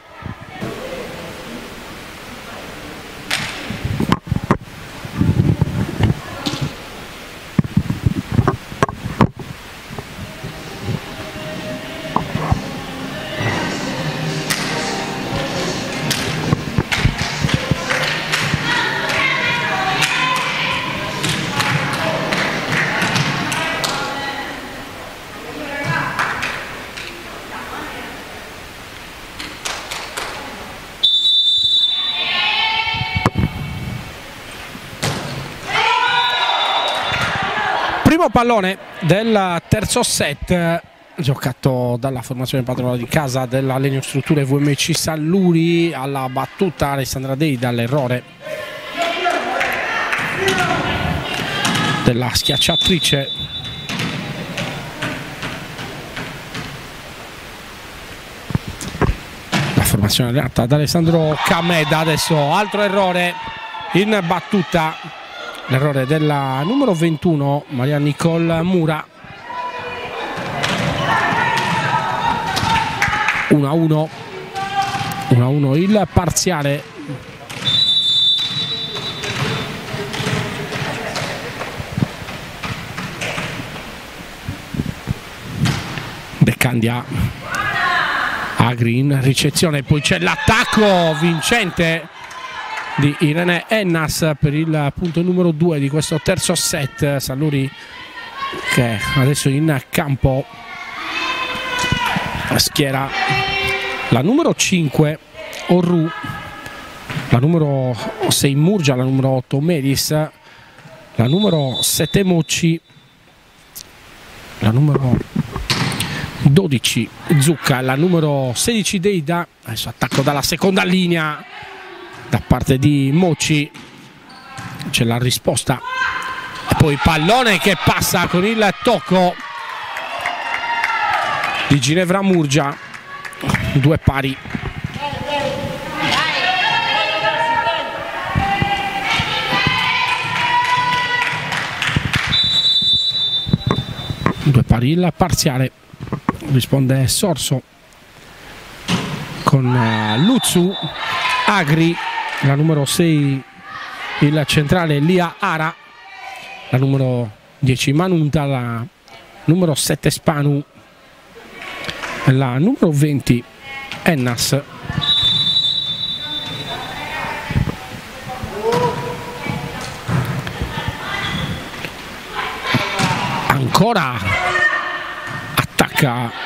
Primo pallone del terzo set, giocato dalla formazione padrona di casa della Legno Strutture VMC San Luri. Alla battuta Alessandra Deida, l'errore della schiacciatrice. La formazione allenata da Alessandro Cameda. Adesso altro errore in battuta, l'errore della numero 21 Maria Nicole Mura. 1-1 il parziale. Candia, Agri in ricezione, poi c'è l'attacco vincente di Irene Ennas per il punto numero 2 di questo terzo set. Salluri che adesso in campo schiera la numero 5 Orru, la numero 6 Murgia, la numero 8 Melis, la numero 7 Mocci, la numero 12 Zucca, la numero 16 Deida. Adesso attacco dalla seconda linea da parte di Mocci, c'è la risposta e poi pallone che passa con il tocco di Ginevra Murgia. 2 pari. Il parziale, risponde Sorso con Luzzu, Agri, la numero 6 il centrale Lia Ara, la numero 10 Manunta, la numero 7 Spanu, la numero 20 Ennas. Ancora attacca,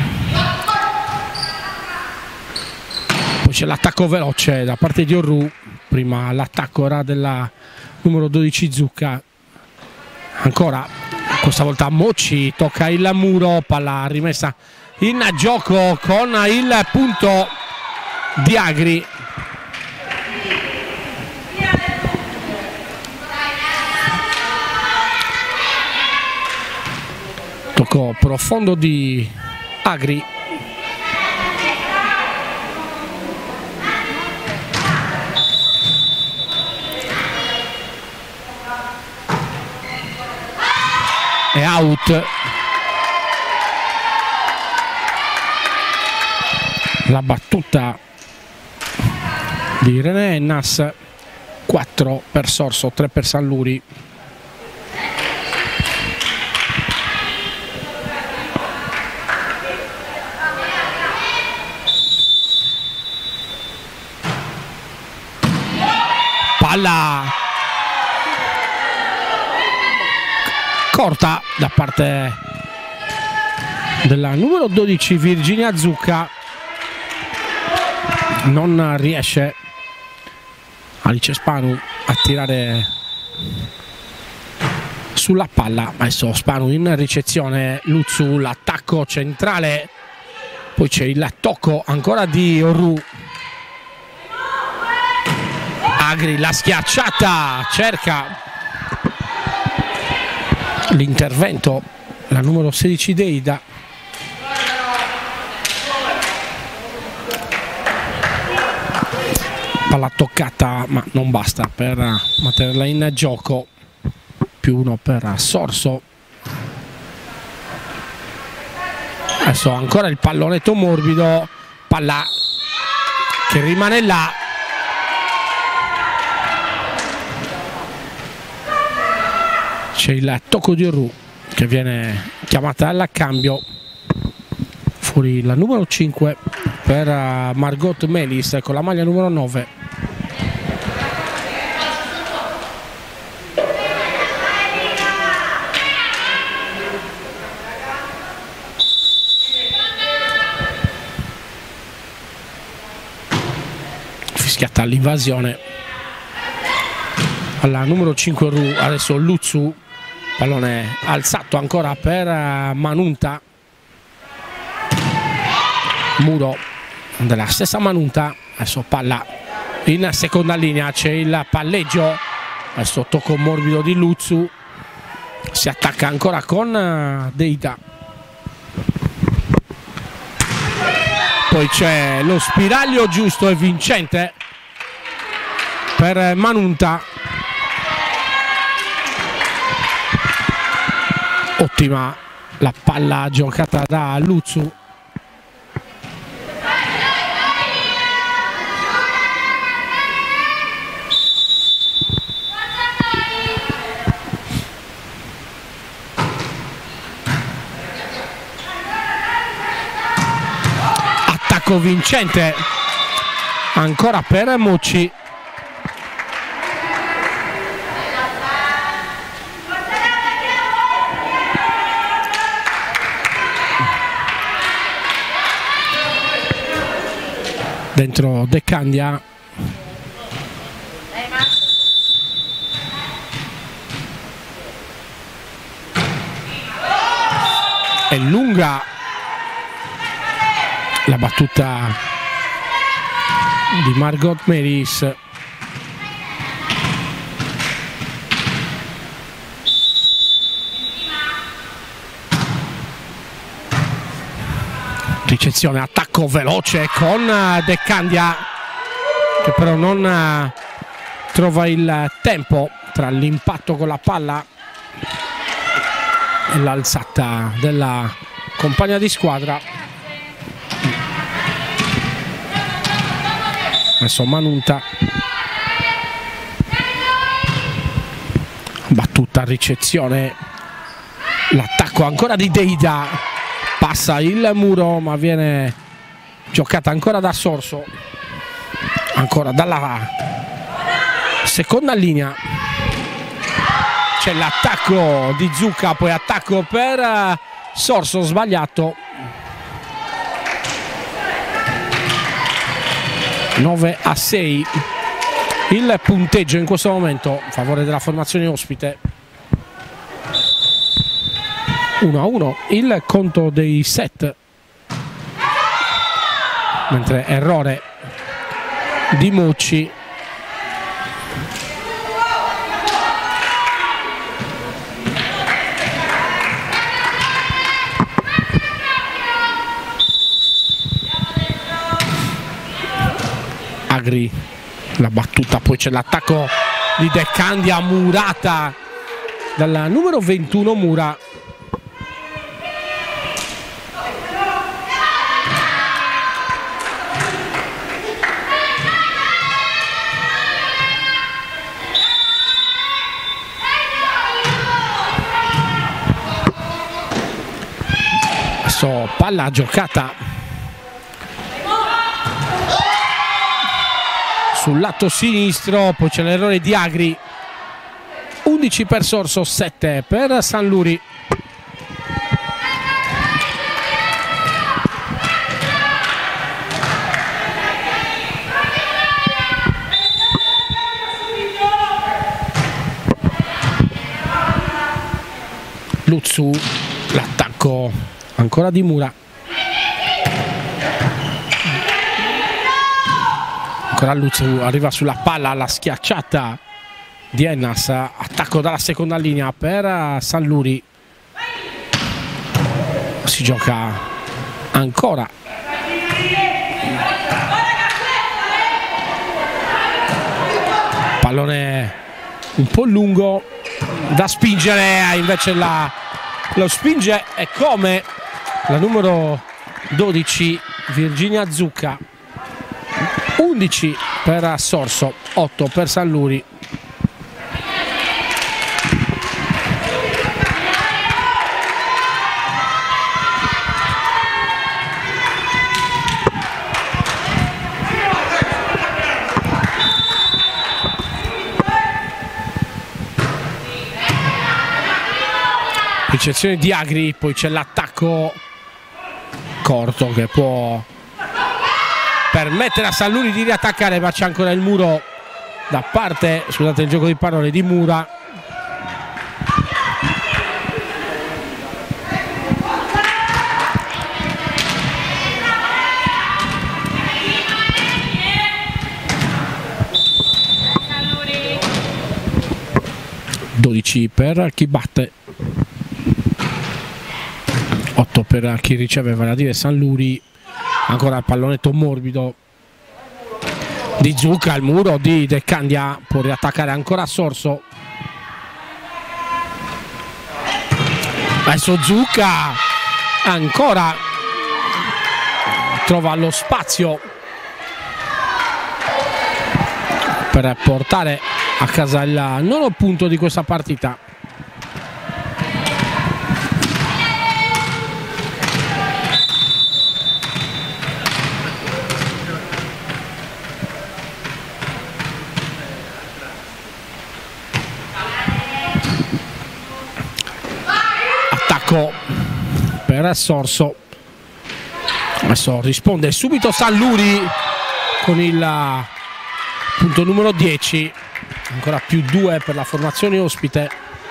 poi c'è l'attacco veloce da parte di Orru. Prima l'attacco era della numero 12 Zucca, ancora questa volta Mocci tocca il muro, palla rimessa in gioco con il punto di Agri. Tocco profondo di Agri. È out. La battuta di Irene Ennas, 4 per Sorso, 3 per Salluri. Palla corta da parte della numero 12 Virginia Zucca, non riesce Alice Spanu a tirare sulla palla. Adesso Spanu in ricezione, Luzzu, l'attacco centrale, poi c'è il tocco ancora di Orru. Agri, la schiacciata, cerca l'intervento la numero 16 Deida. Palla toccata ma non basta per mantenerla in gioco, più 1 per Sorso. Adesso ancora il pallonetto morbido, palla che rimane là. C'è il tocco di Orru che viene chiamata al cambio. Fuori la numero 5 per Margot Melis con la maglia numero 9. Fischiata l'invasione alla numero 5 Orru. Adesso Luzzu, pallone alzato ancora per Manunta, muro della stessa Manunta. Adesso palla in seconda linea, c'è il palleggio, adesso tocco morbido di Luzzu, si attacca ancora con Deida, poi c'è lo spiraglio giusto e vincente per Manunta. Ottima la palla giocata da Luzzu. attacco vincente ancora per Mucci. Dentro De Candia. È lunga la battuta di Margot Meris. Ricezione, attacco veloce con De Candia, che però non trova il tempo tra l'impatto con la palla e l'alzata della compagna di squadra. Adesso Manunta, battuta, ricezione, l'attacco ancora di Deida, passa il muro ma viene giocata ancora da Sorso, ancora dalla seconda linea. C'è l'attacco di Zucca, poi attacco per Sorso, sbagliato. 9-6 il punteggio in questo momento a favore della formazione ospite. 1-1 il conto dei set, mentre errore di Mucci. Agri, la battuta, poi c'è l'attacco di De Candia, murata dal numero 21 Mura. Adesso palla giocata sul lato sinistro, poi c'è l'errore di Agri. 11 per Sorso, 7 per Sanluri. Luzzu, l'attacco ancora di Mura. Ancora Luzzu, arriva sulla palla, la schiacciata di Ennas, attacco dalla seconda linea per Sanluri. Si gioca ancora. Pallone un po' lungo da spingere, invece lo spinge è come la numero 12 Virginia Zucca. 11 per Sorso, 8 per Sanluri. Ricezione di Agri, poi c'è l'attacco corto che può permettere a Sanluri di riattaccare, ma c'è ancora il muro da parte, scusate il gioco di parole, di Mura. Per chi batte, 8 per chi riceve, vale a dire Sanluri. Ancora il pallonetto morbido di Zucca, il muro di De Candia, può riattaccare ancora Sorso. Adesso Zucca ancora trova lo spazio per portare a casa il nono punto di questa partita. attacco per Sorso. Adesso risponde subito Sanluri con il punto numero 10, ancora più 2 per la formazione ospite.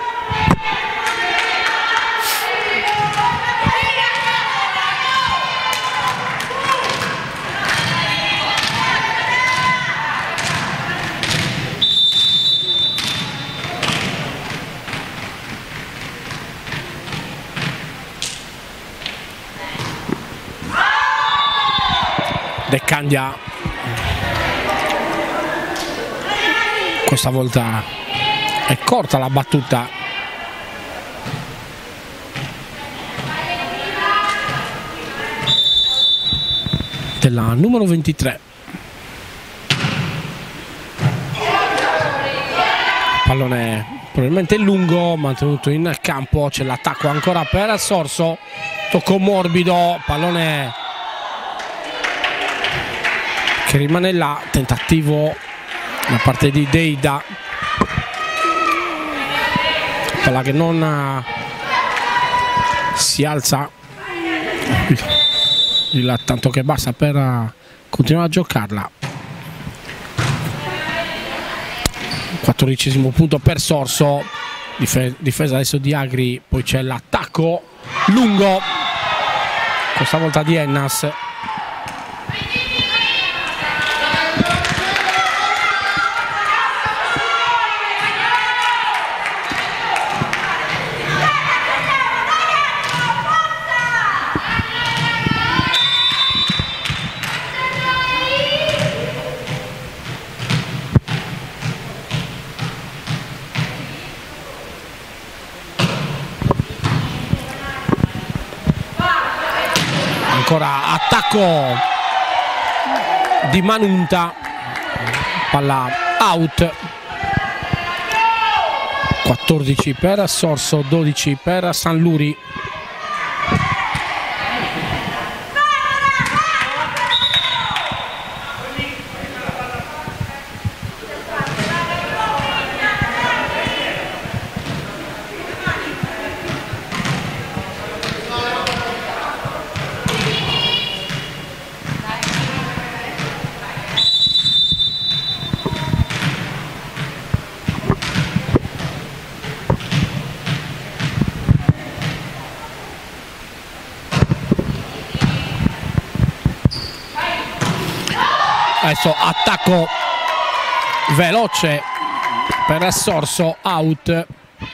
De Candia questa volta è corta la battuta, della numero 23. Pallone probabilmente lungo, mantenuto in campo, c'è l'attacco ancora per Sorso, tocco morbido, pallone che rimane là, tentativo da parte di Deida, palla che non si alza, il tanto che basta per continuare a giocarla. 14° punto per Sorso, difesa adesso di Agri, poi c'è l'attacco lungo, questa volta di Ennas. Ancora attacco di Manunta, palla out. 14 per Sorso, 12 per Sanluri. Adesso attacco veloce per Sorso, out.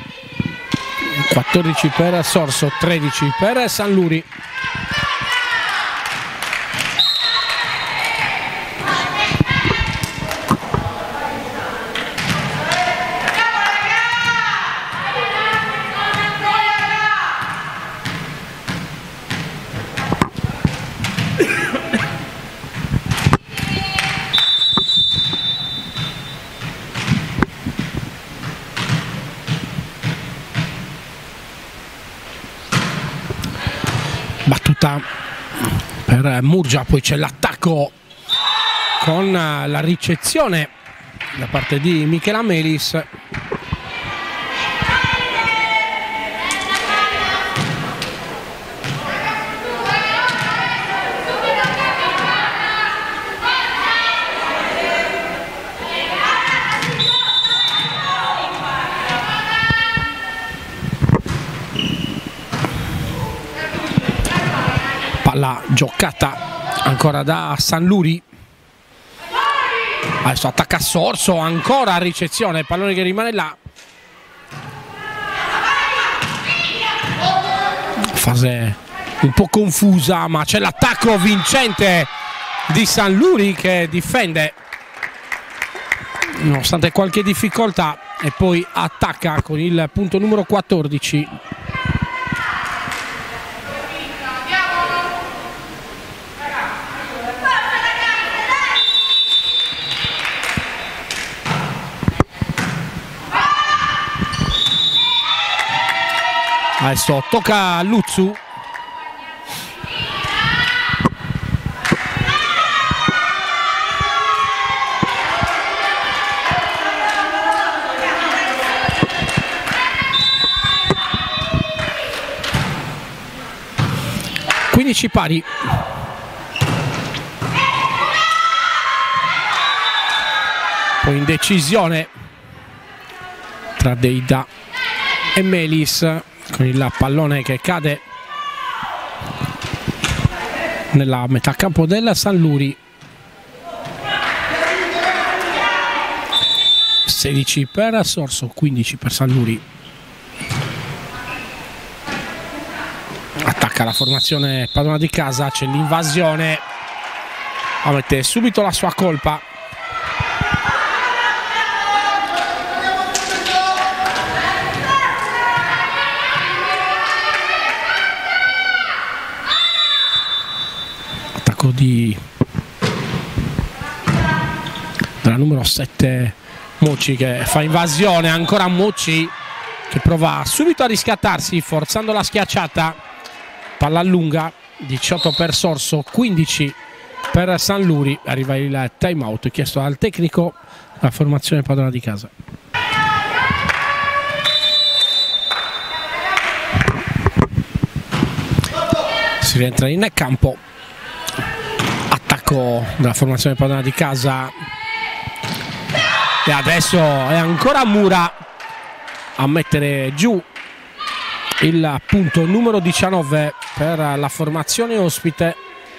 14 per Sorso, 13 per Sanluri. Battuta per Murgia, poi c'è l'attacco con la ricezione da parte di Michela Melis. Palla giocata ancora da Sanluri, adesso attacca Sorso, ancora a ricezione, pallone che rimane là. Fase un po' confusa, ma c'è l'attacco vincente di Sanluri che difende nonostante qualche difficoltà e poi attacca con il punto numero 14. Adesso tocca a Luzzu. 15 pari. Poi indecisione tra Deida e Melis, con il pallone che cade nella metà campo del San Luri. 16 per Sorso, 15 per San Luri. Attacca la formazione padrona di casa, c'è l'invasione, ammette subito la sua colpa. Attacco della numero 7 Mocci, che fa invasione, ancora Mocci che prova subito a riscattarsi forzando la schiacciata, palla lunga. 18 per Sorso, 15 per San Luri. Arriva il time out chiesto dal tecnico, la formazione padrona di casa. Si rientra in campo, attacco della formazione padrona di casa, e adesso è ancora Mura a mettere giù il punto numero 19 per la formazione ospite.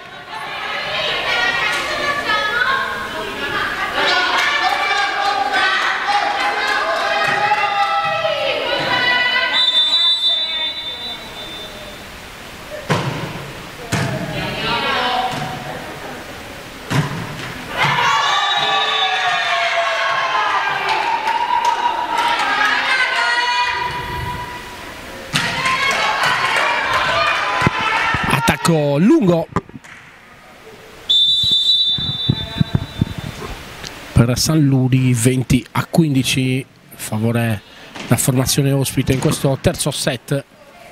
Lungo per San Luri, 20-15 a favore della formazione ospite in questo terzo set.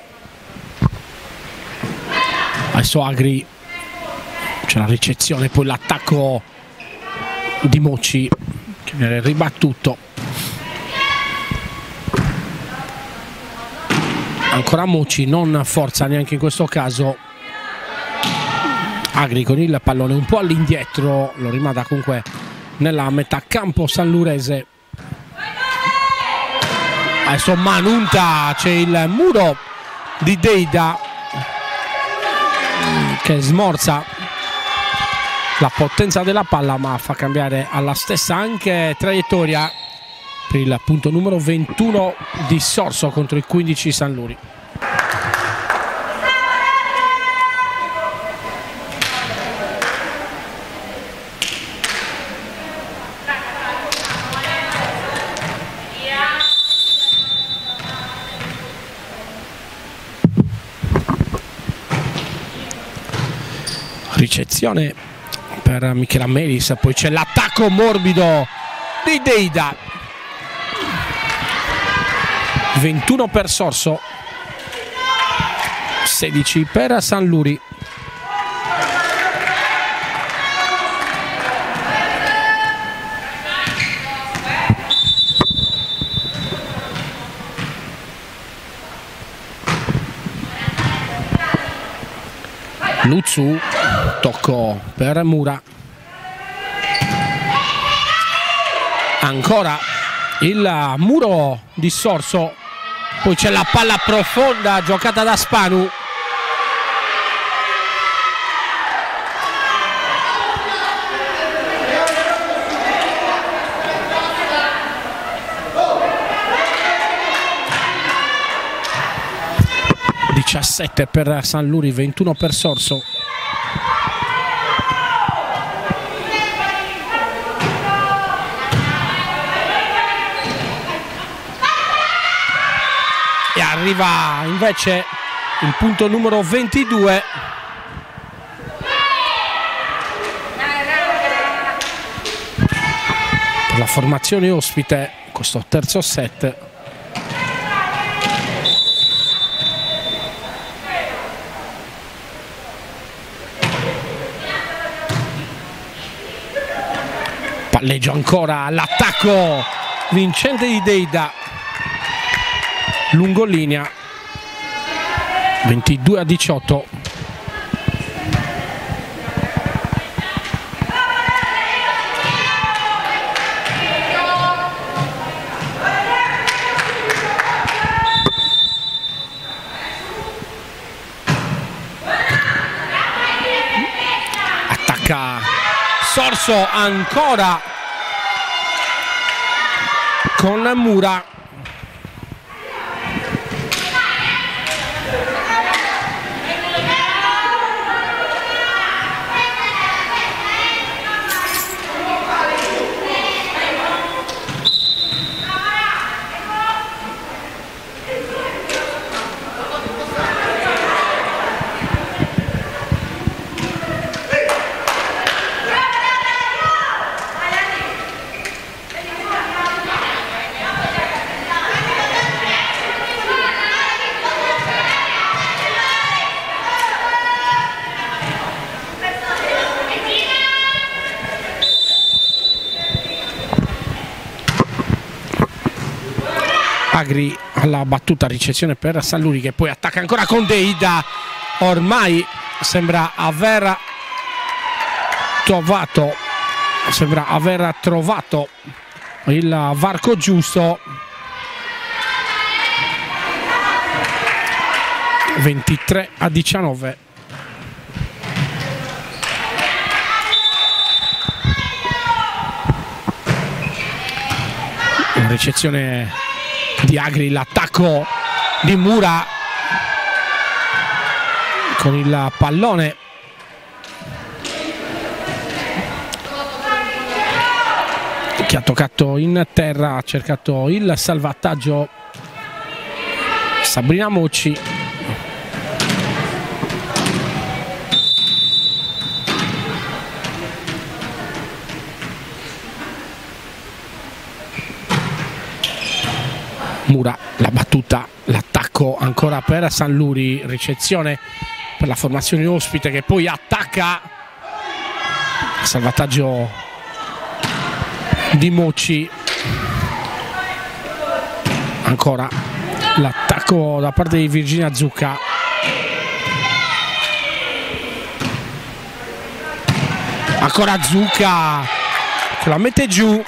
Adesso Agri, c'è la ricezione, poi l'attacco di Mocci che viene ribattuto. Ancora Mocci, non forza neanche in questo caso. Agri con il pallone un po' all'indietro, lo rimanda comunque nella metà campo sanlurese. Adesso Manunta, c'è il muro di Deida che smorza la potenza della palla, ma fa cambiare alla stessa anche traiettoria per il punto numero 21 di Sorso contro il 15 San Luri. Ricezione per Michela Melis, poi c'è l'attacco morbido di Deida. 21 per Sorso, 16 per San Luri. Luzzu, tocco per Mura, ancora il muro di Sorso, poi c'è la palla profonda giocata da Spanu. Per San Luri, 21 per Sorso. E arriva invece il punto numero 22 per la formazione ospite, questo terzo set. Palleggio ancora, l'attacco vincente di Deida, lungo linea, 22-18. Sorso ancora con Mura. Agri alla battuta, ricezione per Salluri che poi attacca ancora con Deida. Ormai sembra aver trovato il varco giusto. 23-19. Una ricezione di Agri, l'attacco di Mura con il pallone che ha toccato in terra, ha cercato il salvataggio Sabrina Mocci. Mura, la battuta, l'attacco ancora per Salluri, ricezione per la formazione ospite che poi attacca, salvataggio di Mocci, ancora l'attacco da parte di Virginia Zucca, ancora Zucca che la mette giù.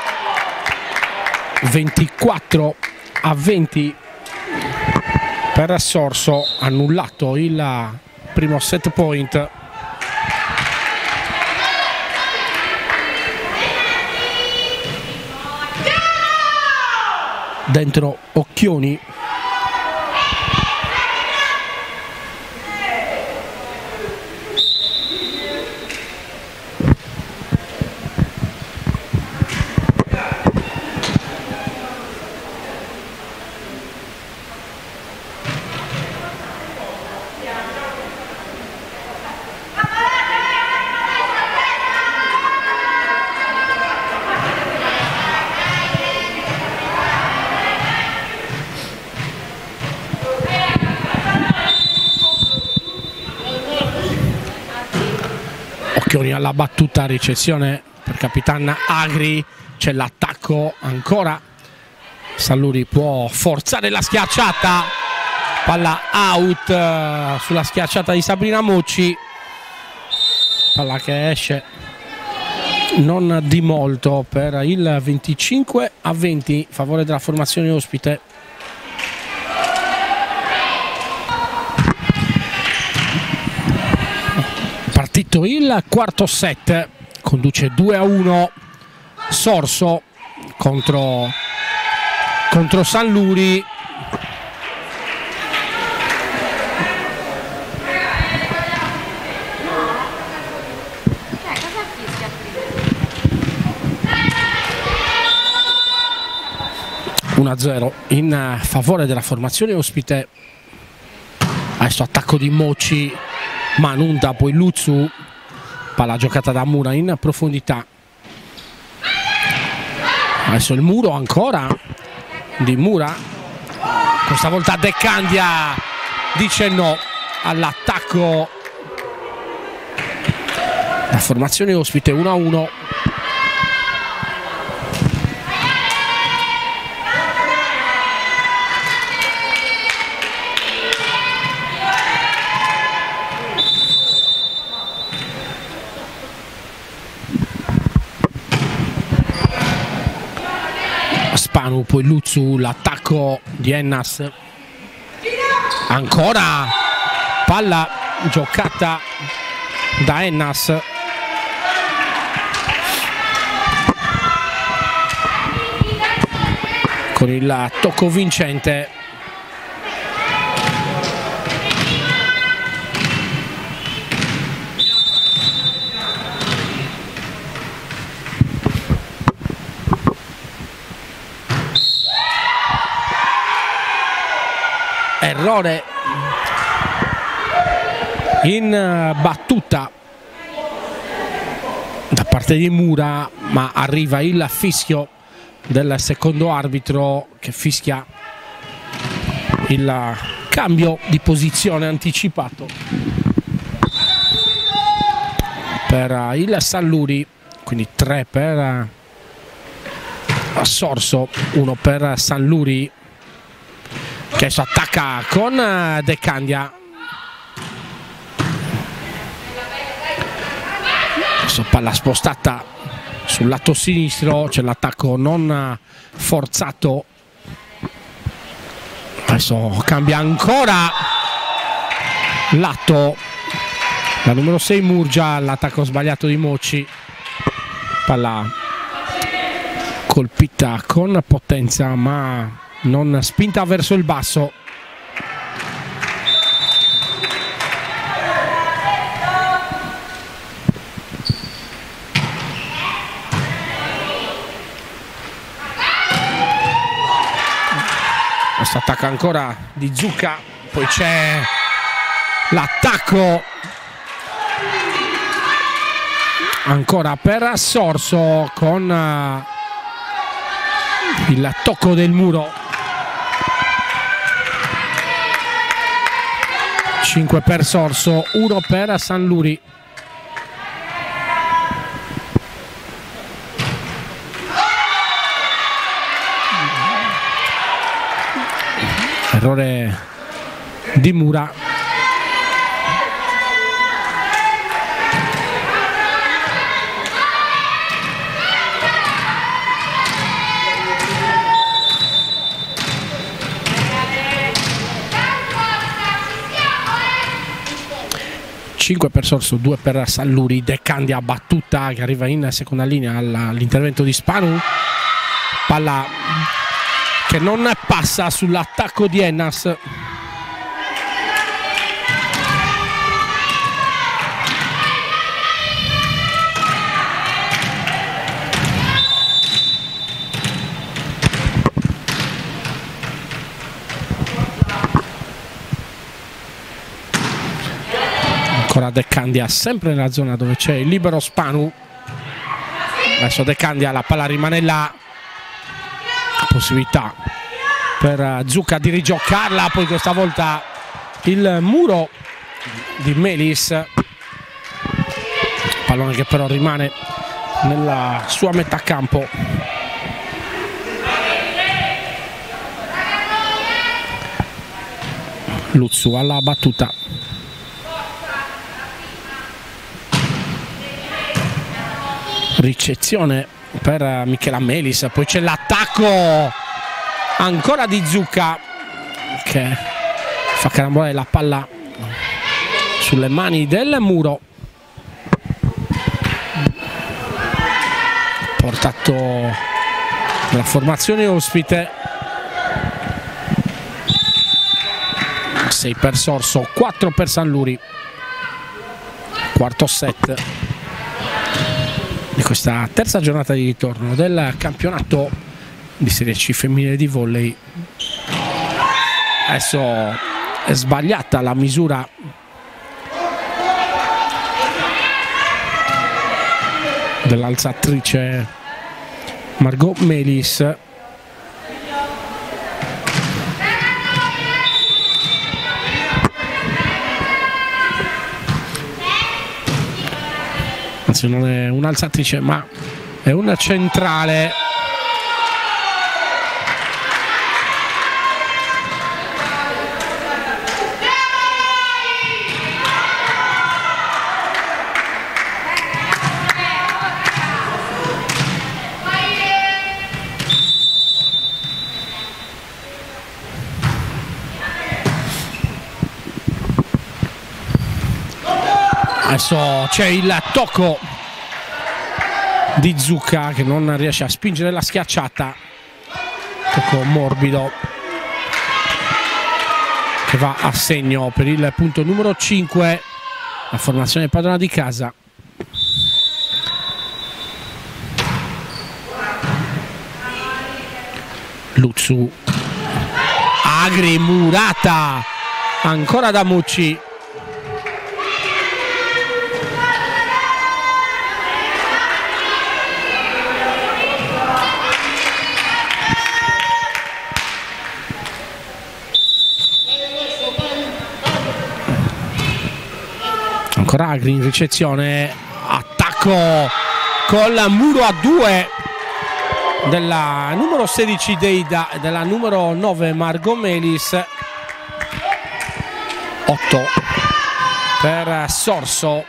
24-20 per Sorso, annullato il primo set point. Dentro Occhioni. Alla battuta, ricezione per Capitan Agri, c'è l'attacco ancora, Salluri può forzare la schiacciata, palla out sulla schiacciata di Sabrina Mocci, palla che esce non di molto per il 25-20 a favore della formazione ospite. Partito il quarto set, conduce 2-1 Sorso contro Salluri. (1-0) in favore della formazione ospite. Adesso attacco di Mocci, Manunta, poi Luzzu, palla giocata da Mura in profondità. Adesso il muro ancora di Mura, questa volta De Candia dice no all'attacco. La formazione ospite 1-1. Spanu, poi Luzzu, l'attacco di Ennas, ancora palla giocata da Ennas, con il tocco vincente. Errore in battuta da parte di Mura, ma arriva il fischio del secondo arbitro che fischia il cambio di posizione anticipato per il Salluri, quindi 3 per Sorso, 1 per Salluri, che adesso attacca con De Candia. Adesso palla spostata sul lato sinistro, c'è l'attacco non forzato. Adesso cambia ancora lato la numero 6 Murgia, l'attacco sbagliato di Mocci, palla colpita con potenza ma non spinta verso il basso. Questo attacca ancora di Zucca, poi c'è l'attacco ancora per Sorso con il tocco del muro. 5 per Sorso, 1 per Salluri. Errore di Mura. Cinque per Sorso, 2 per Salluri. De Candia battuta che arriva in seconda linea all'intervento di Spanu, palla che non passa sull'attacco di Ennas. Ancora De Candia, sempre nella zona dove c'è il libero Spanu. Adesso De Candia, la palla rimane là, possibilità per Zucca di rigiocarla, poi questa volta il muro di Melis, pallone che però rimane nella sua metà campo. Luzzu alla battuta. Ricezione per Michela Melis, poi c'è l'attacco ancora di Zucca che fa carambolare la palla sulle mani del muro. Portato dalla formazione ospite. 6 per Sorso, 4 per Salluri. Quarto set di questa terza giornata di ritorno del campionato di Serie C femminile di volley. Adesso è sbagliata la misura dell'alzatrice Margot Melis. Anzi, non è un'alzatrice ma è una centrale. Adesso c'è il tocco di Zucca che non riesce a spingere la schiacciata. tocco morbido che va a segno per il punto numero 5, la formazione padrona di casa. Luzzu, Agri, Murata, ancora da Mucci. Ancora Agri in ricezione, attacco col muro a 2 della numero 16 Deida e della numero 9 Margomelis. 8 per Sorso,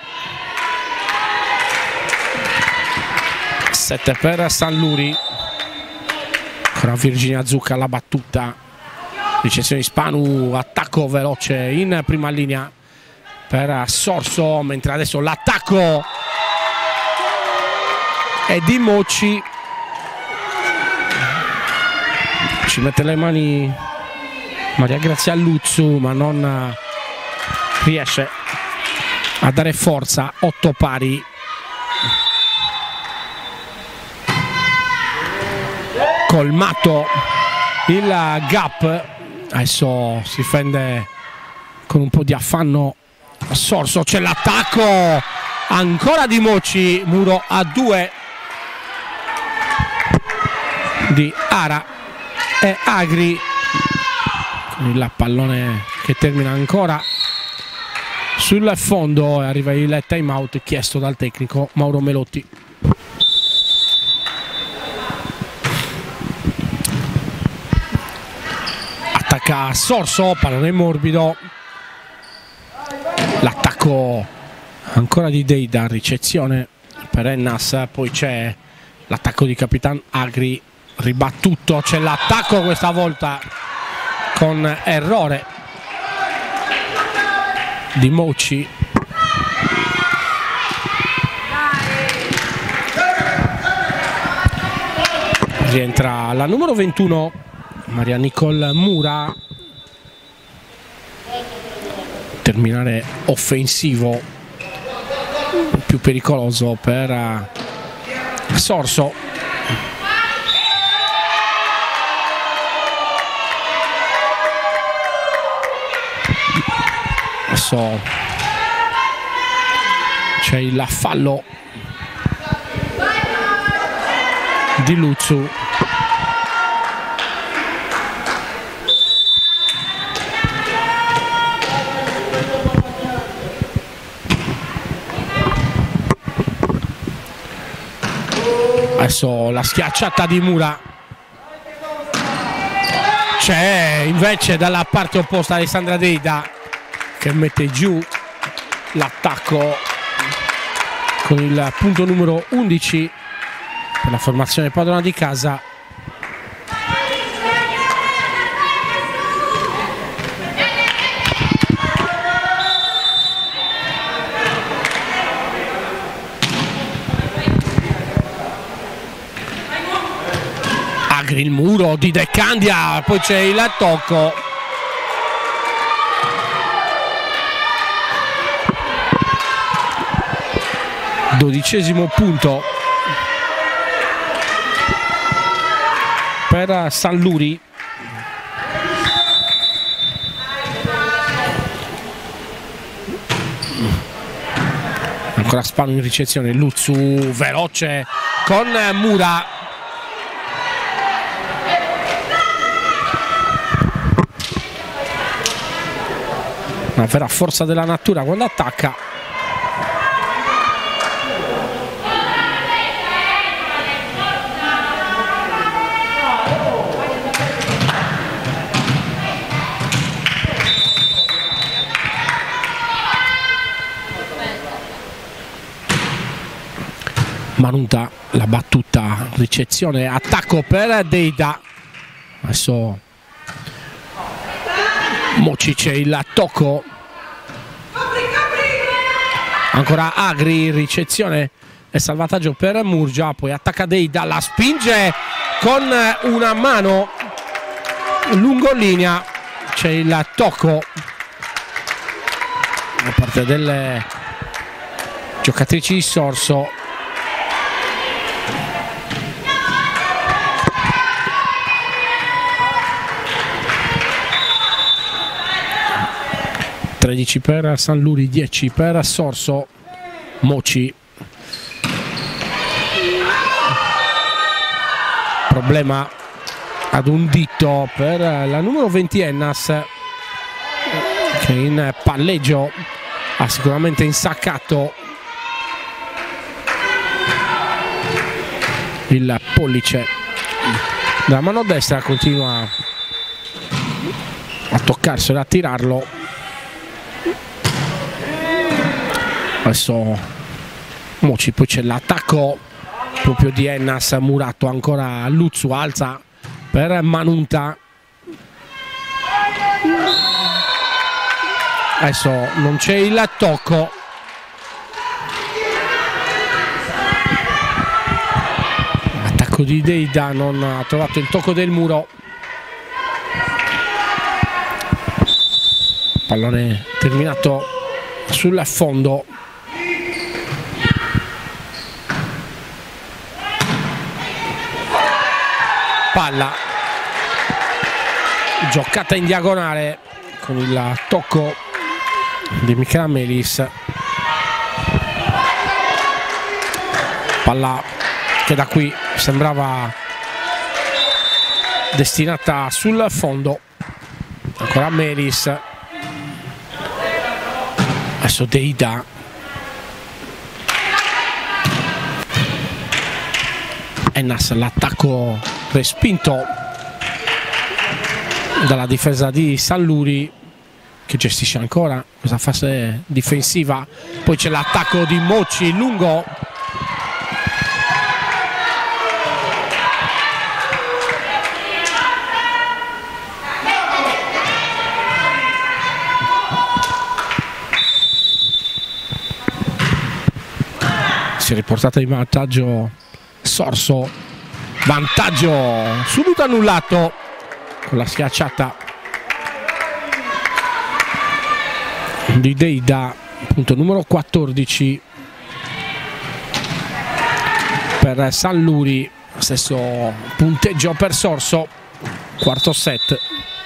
7 per Sanluri. Ancora Virginia Zucca alla battuta, ricezione di Spanu, attacco veloce in prima linea per Sorso, mentre adesso l'attacco è di Mocci. Ci mette le mani Maria Grazia Luzzu, ma non riesce a dare forza. 8 pari. Colmato il gap, adesso si fende con un po' di affanno Sorso, c'è l'attacco ancora di Mocci, muro a 2 di Ara e Agri, con il pallone che termina ancora sul fondo e arriva il time out chiesto dal tecnico Mauro Melotti. Attacca Sorso, pallone morbido, l'attacco ancora di Deida, ricezione per Ennas, poi c'è l'attacco di Capitan Agri, ribattuto, c'è l'attacco questa volta con errore di Mocci. Rientra la numero 21 Maria Nicole Mura. Terminare offensivo più pericoloso per Sorso. Adesso c'è il fallo di Luzzu. Adesso la schiacciata di Mura, c'è invece dalla parte opposta Alessandra Deida che mette giù l'attacco con il punto numero 11 per la formazione padrona di casa. Agri, il muro di De Candia, poi c'è il tocco. Dodicesimo punto per Sanluri. Ancora Spano in ricezione, Luzzu veloce con Mura. Una vera forza della natura quando attacca. Manuta, la battuta, ricezione, attacco per Deida. Adesso Mocci, c'è il tocco. Ancora Agri, ricezione e salvataggio per Murgia, poi attacca Deida, la spinge con una mano lungo linea, c'è il tocco da parte delle giocatrici di Sorso. (13 per San Luri, 10 per Sorso). Moci, problema ad un dito per la numero 20 Ennas, che in palleggio ha sicuramente insaccato il pollice della mano destra, continua a toccarselo e a tirarlo. Adesso Moci, poi c'è l'attacco proprio di Ennas, murato ancora Luzzu, alza per Manunta. Adesso non c'è il tocco. Attacco di Deida, non ha trovato il tocco del muro. Pallone terminato sul fondo. Palla giocata in diagonale con il tocco di Michela Melis. Palla che da qui sembrava destinata sul fondo. Ancora Melis. Adesso Deida. Ennas, l'attacco respinto dalla difesa di San Luri, che gestisce ancora questa fase difensiva. Poi c'è l'attacco di Moci lungo. Si è riportata in vantaggio Sorso. Vantaggio subito annullato con la schiacciata di Deida, punto numero 14 per San Luri. Stesso punteggio per Sorso, quarto set.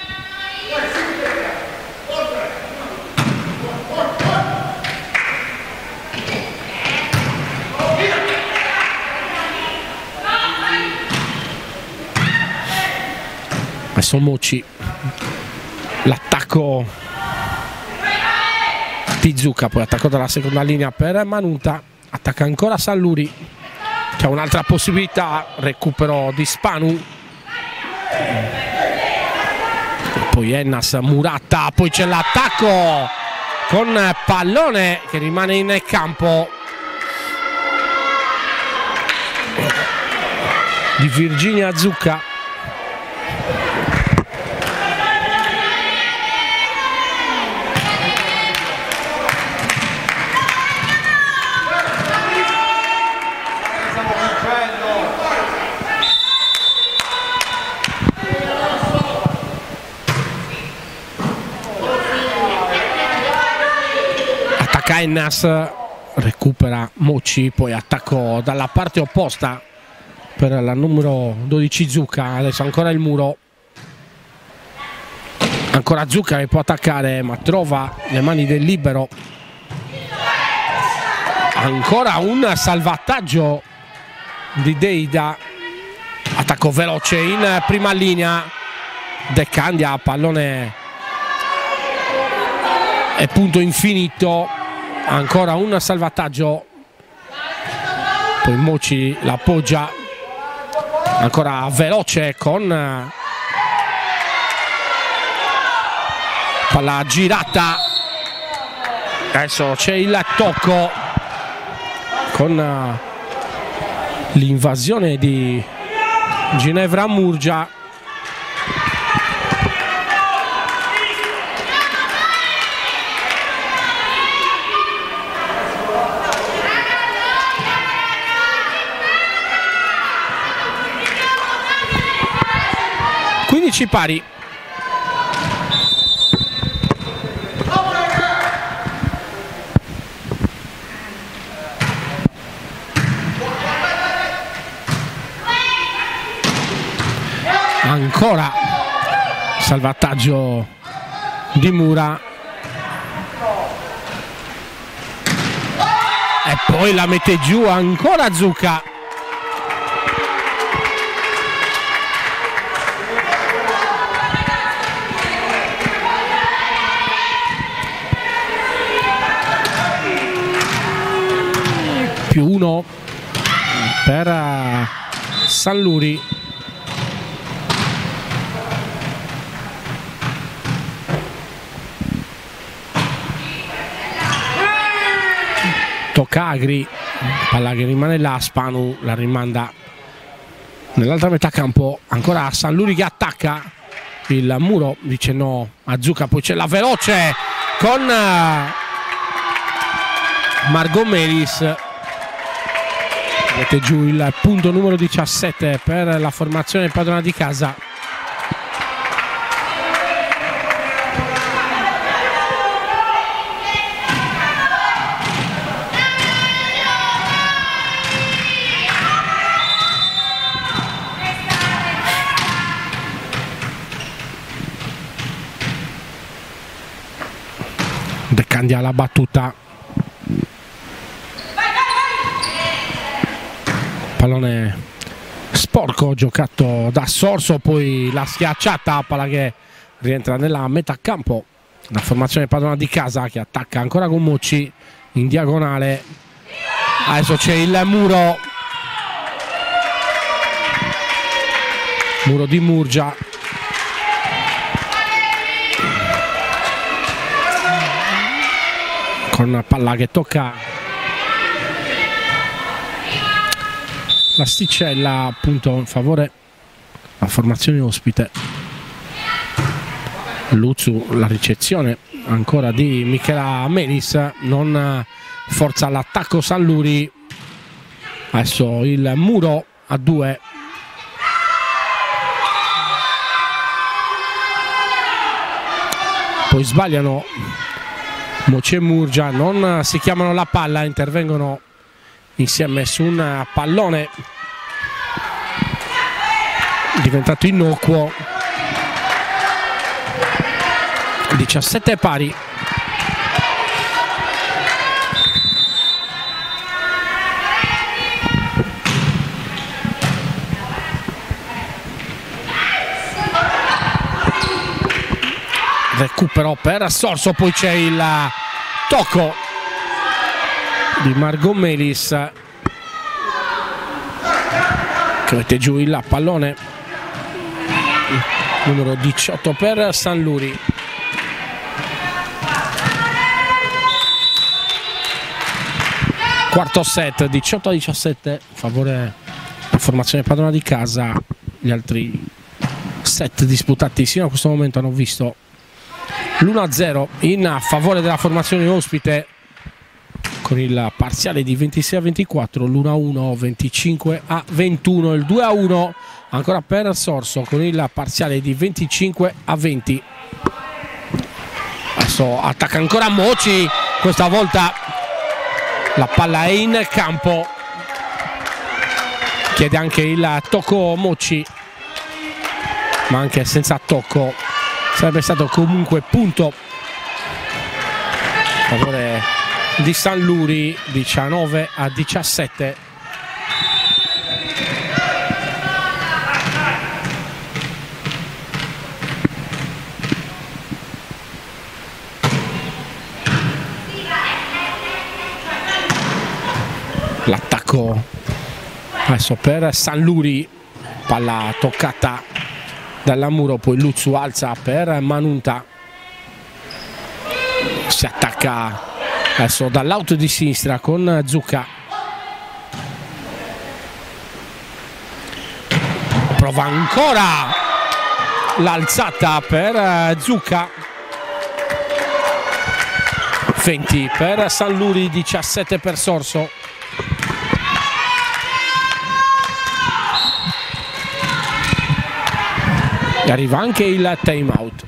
Adesso Moci, l'attacco di Zucca, poi attacco dalla seconda linea per Manunta. Attacca ancora San Luri, c'è un'altra possibilità, recupero di Spanu. Poi Ennas, murata, poi c'è l'attacco con pallone che rimane in campo di Virginia Zucca. Ennas, recupera Moci, poi attacco dalla parte opposta per la numero 12 Zucca. Adesso ancora il muro, ancora Zucca che può attaccare ma trova le mani del libero. Ancora un salvataggio di Deida, attacco veloce in prima linea, De Candia, pallone e punto infinito. Ancora un salvataggio, poi Moci l'appoggia, ancora veloce con palla girata. Adesso c'è il tocco con l'invasione di Ginevra Murgia. Pari ancora salvataggio di Mura e poi la mette giù ancora Zucca. +1 per Sanluri. Tocca Agri, palla che rimane là, Spanu la rimanda nell'altra metà campo, ancora Sanluri che attacca, il Muro dice no a Zucca, poi c'è la veloce con Margot Melis, mette giù il punto numero 17 per la formazione padrona di casa. De Candia alla battuta, pallone sporco giocato da Sorso, poi la schiacciata, palla che rientra nella metà campo, la formazione padrona di casa che attacca ancora con Mocci in diagonale. Adesso c'è il Muro di Murgia, con palla che tocca l'asticella appunto in favore la formazione ospite. Luzzu, la ricezione ancora di Michela Melis, non forza l'attacco Sanluri. Adesso il Muro a 2, poi sbagliano Mocci e Murgia, non si chiamano la palla, intervengono insieme su un pallone diventato innocuo. 17 pari. Recupero per Sorso, poi c'è il tocco di Margot Melis che mette giù il pallone numero 18 per Sanluri. Quarto set, 18-17 a favore la formazione padrona di casa. Gli altri set disputati sino a questo momento hanno visto l'1-0 in favore della formazione ospite, con il parziale di 26-24, l'1-1 25-21, il 2-1 ancora per Sorso con il parziale di 25-20. Adesso attacca ancora Mocci, questa volta la palla è in campo, chiede anche il tocco Mocci, ma anche senza tocco sarebbe stato comunque punto a favore di Sanluri. 19-17. L'attacco adesso per Sanluri, palla toccata dalla Muro, poi Luzzu alza per Manunta, si attacca adesso dall'auto di sinistra con Zucca, prova ancora l'alzata per Zucca. 20 per Sanluri, 17 per Sorso. E arriva anche il time out.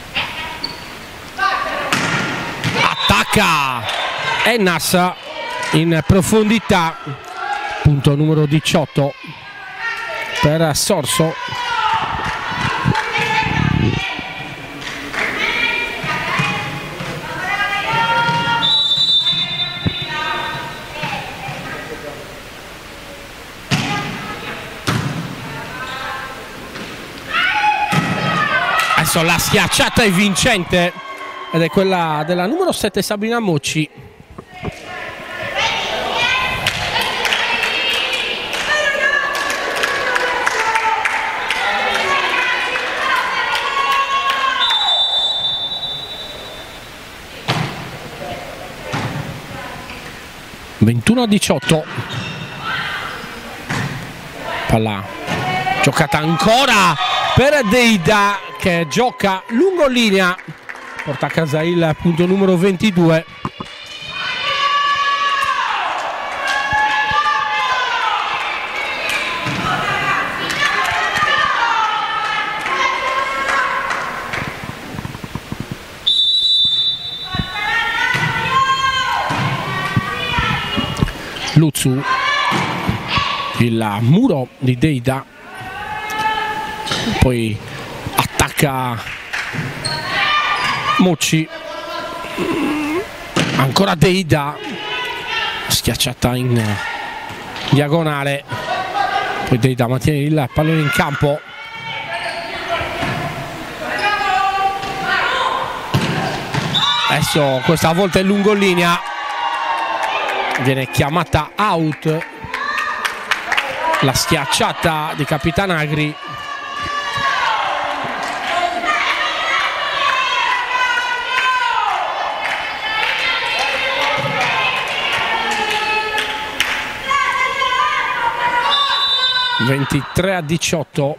Attacca Ennas in profondità, punto numero 18 per Sorso. Adesso la schiacciata è vincente ed è quella della numero 7 Sabrina Mocci. (21-18). Palla giocata ancora per Deida, che gioca lungo linea, porta a casa il punto numero 22. Luzzu, il muro di Deida, poi attacca Mocci, ancora Deida, schiacciata in diagonale, poi Deida mantiene il pallone in campo. Adesso questa volta è lungo linea, viene chiamata out, la schiacciata di Capitanagri. (23-18).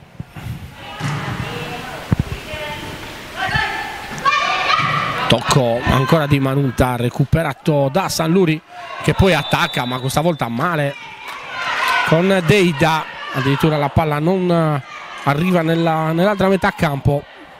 Tocco ancora di Manunta, recuperato da Sanluri, che poi attacca, ma questa volta male, con Deida. Addirittura la palla non arriva nell'altra metà campo.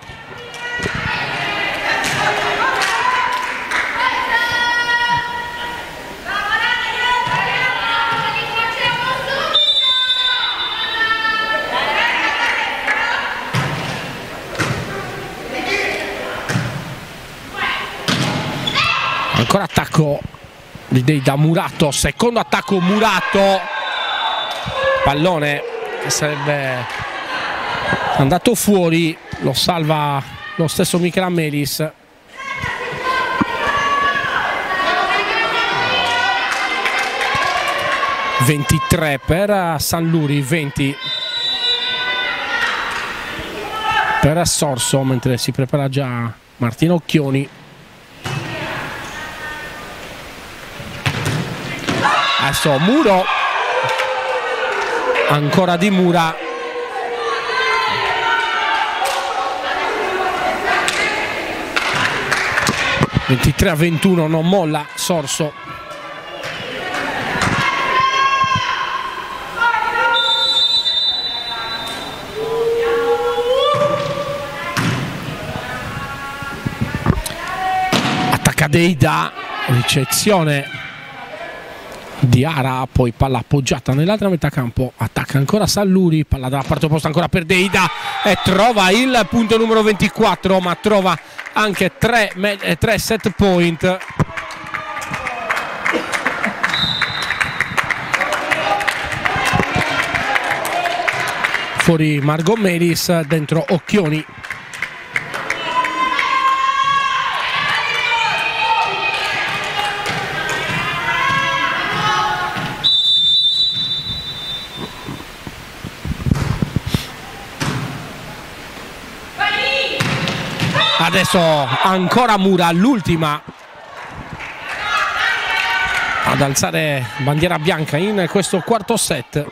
Ancora attacco di Deida, Murato, secondo attacco Murato, pallone che sarebbe andato fuori, lo salva lo stesso Michela Melis. (23 per Sanluri, 20 per Sorso, mentre si prepara già Martino Occhioni. Adesso Muro, ancora di Mura, (23-21), non molla Sorso. Attacca Deida, ricezione di Ara, poi palla appoggiata nell'altra metà campo, attacca ancora Sanluri, palla dalla parte opposta ancora per Deida e trova il punto numero 24, ma trova anche 3 set point. Fuori Margot Melis, dentro Occhioni. Adesso ancora Mura, l'ultima ad alzare bandiera bianca in questo quarto set.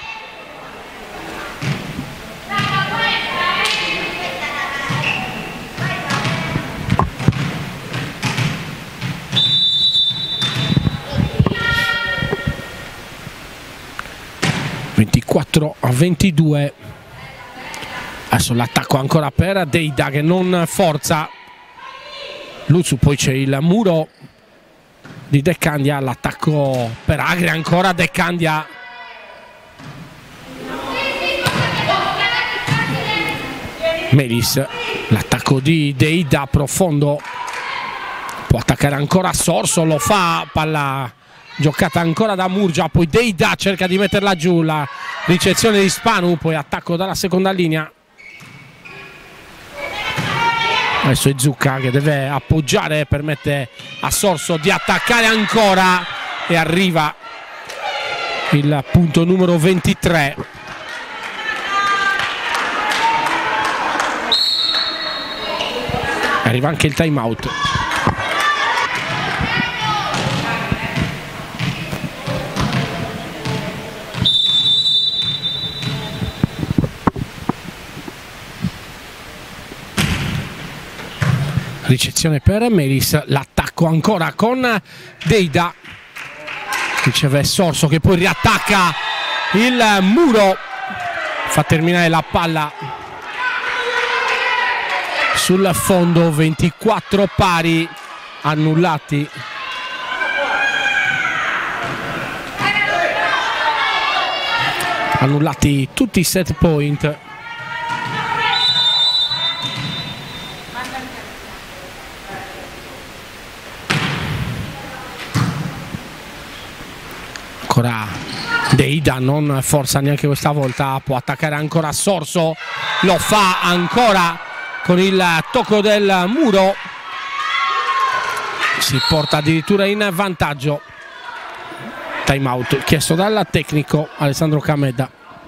(24-22). Adesso l'attacco ancora per Deida, che non forza Luzzu, poi c'è il muro di De Candia, l'attacco per Agri, ancora De Candia. Melis, l'attacco di Deida profondo, può attaccare ancora Sorso, lo fa, palla giocata ancora da Murgia, poi Deida cerca di metterla giù, la ricezione di Spanu, poi attacco dalla seconda linea. Adesso è Zucca che deve appoggiare, permette a Sorso di attaccare ancora e arriva il punto numero 23. Arriva anche il time out. Ricezione per Melis, l'attacco ancora con Deida, riceve Sorso che poi riattacca il muro, fa terminare la palla sul fondo. 24 pari, annullati. Annullati tutti i set point. Ancora Deida, non forza neanche questa volta, può attaccare ancora Sorso, lo fa ancora con il tocco del muro, si porta addirittura in vantaggio. Time out chiesto dal tecnico Alessandro Cameda.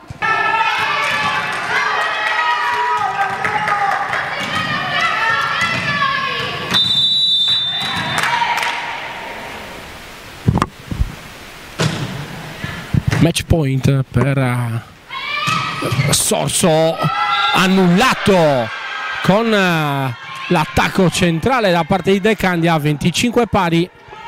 Match point per Sorso, annullato con l'attacco centrale da parte di De Candia. 25 pari.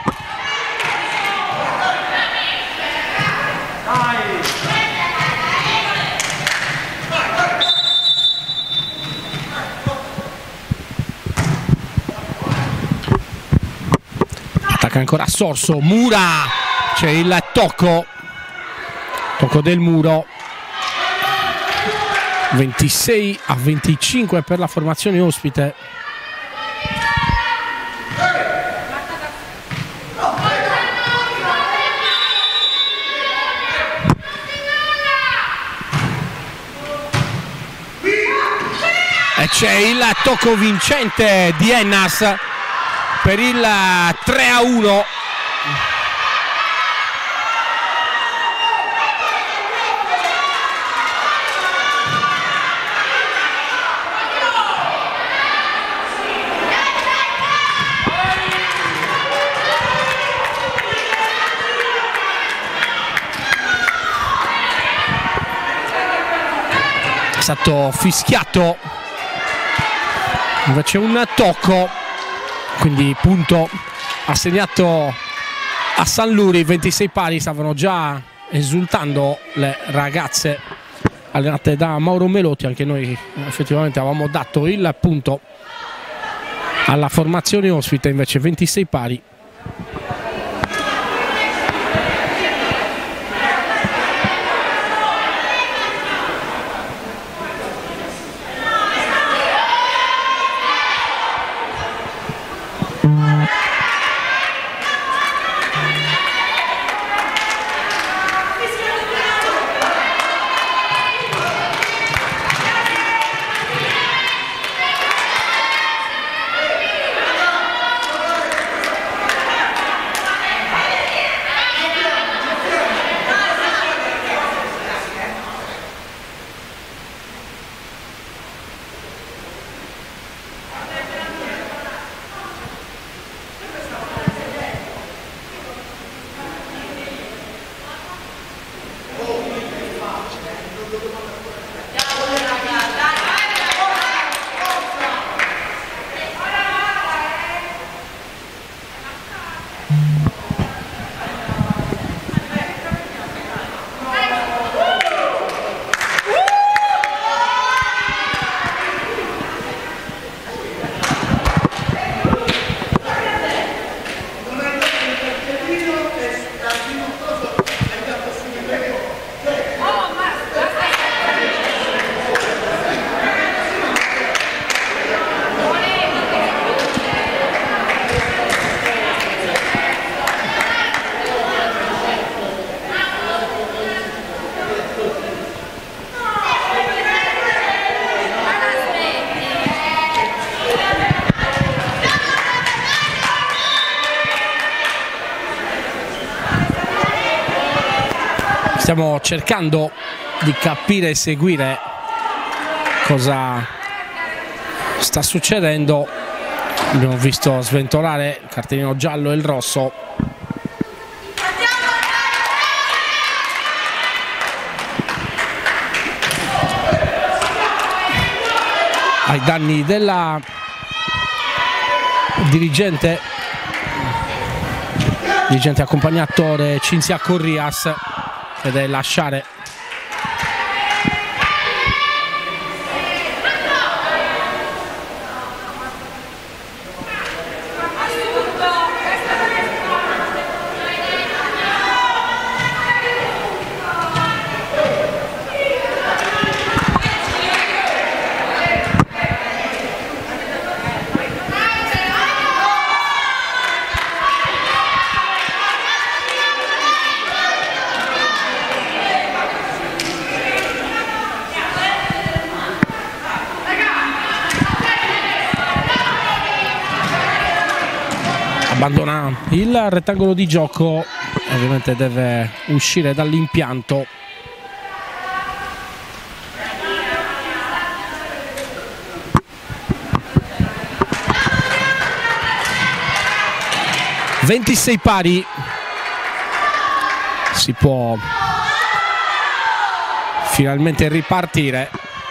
Attacca ancora Sorso, Mura, c'è il tocco del muro. 26-25 per la formazione ospite. E c'è il tocco vincente di Ennas per il 3-1. È stato fischiato, invece un tocco, quindi punto assegnato a San Luri. 26 pari, stavano già esultando le ragazze allenate da Mauro Melotti, anche noi effettivamente avevamo dato il punto alla formazione ospite, invece 26 pari. Stiamo cercando di capire e seguire cosa sta succedendo. Abbiamo visto sventolare il cartellino giallo e il rosso. Ai danni della dirigente accompagnatore Cinzia Corrias, che deve lasciare abbandona il rettangolo di gioco, ovviamente deve uscire dall'impianto. (26 pari), si può finalmente ripartire.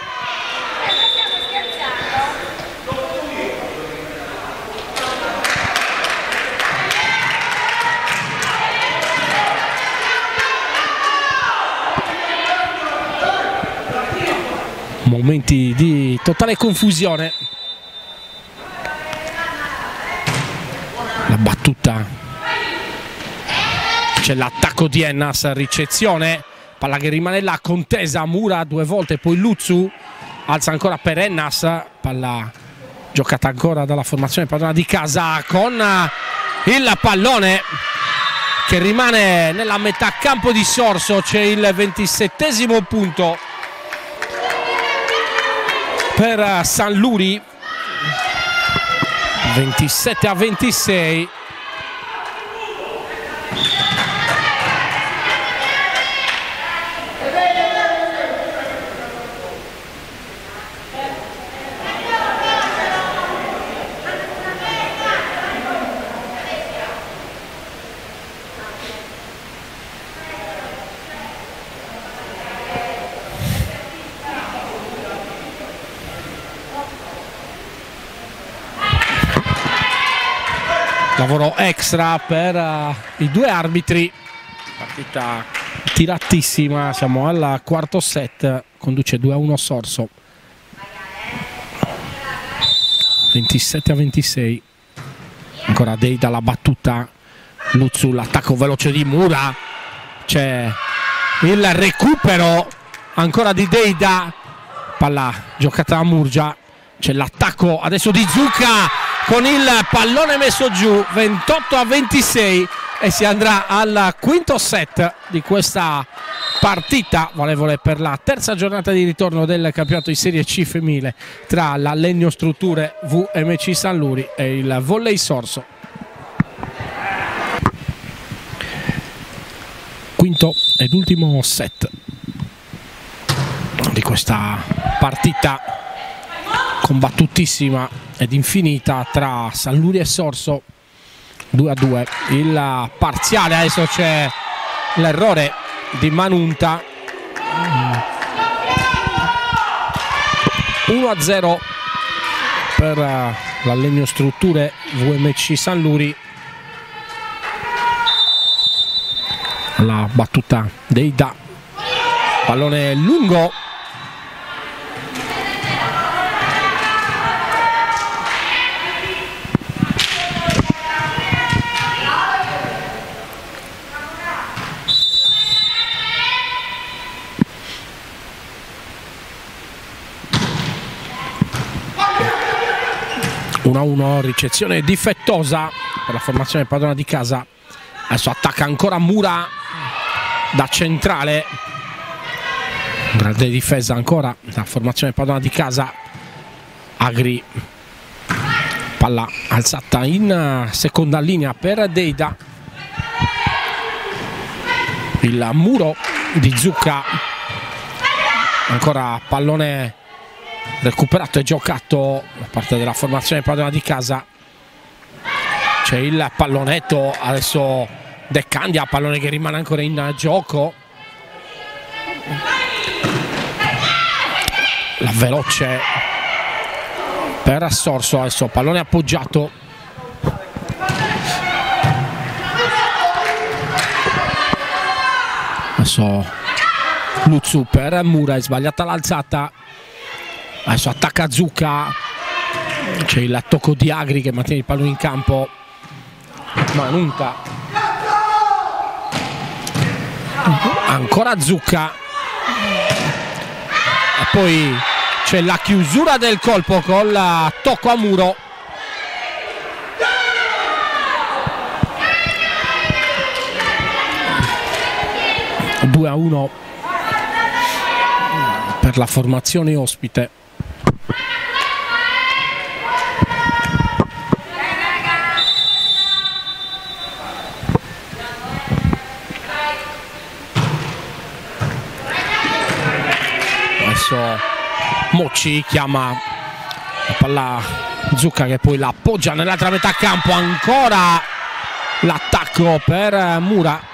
Momenti di totale confusione. La battuta, c'è l'attacco di Ennas, ricezione, palla che rimane là, contesa, Mura 2 volte, poi Luzzu alza ancora per Ennas, palla giocata ancora dalla formazione padrona di casa con il pallone che rimane nella metà campo di Sorso. C'è il 27° punto per San Luri, 27-26. Lavoro extra per i due arbitri, partita tiratissima, siamo al quarto set, conduce 2-1 Sorso, 27-26. Ancora Dei dalla battuta, Luzzu, l'attacco veloce di Mura, c'è il recupero ancora di Deida, palla giocata a Murgia, c'è l'attacco adesso di Zucca con il pallone messo giù, 28-26, e si andrà al quinto set di questa partita valevole per la terza giornata di ritorno del campionato di Serie C femminile tra la Legno Strutture VMC San Luri e il Volley Sorso. Quinto ed ultimo set di questa partita combattutissima ed infinita tra San Luri e Sorso. 2-2 il parziale, adesso c'è l'errore di Manunta. 1-0 per la Legno Strutture VMC San Luri. La battuta Deida, pallone lungo, ricezione difettosa per la formazione padrona di casa. Adesso attacca ancora Mura da centrale, grande difesa ancora la formazione padrona di casa. Agri, palla alzata in seconda linea per Deida, il muro di Zucca, ancora pallone recuperato e giocato da parte della formazione padrona di casa. C'è il pallonetto, adesso De Candia, pallone che rimane ancora in gioco. La veloce per Sorso, adesso pallone appoggiato. Adesso Luzzu per Mura, è sbagliata l'alzata. Adesso attacca Zucca, c'è il tocco di Agri che mantiene il pallone in campo. Manunta, ancora Zucca, e poi c'è la chiusura del colpo col tocco a muro. - 2-1 per la formazione ospite. Adesso Mocci chiama la palla Zucca che poi la appoggia nell'altra metà campo, ancora l'attacco per Mura.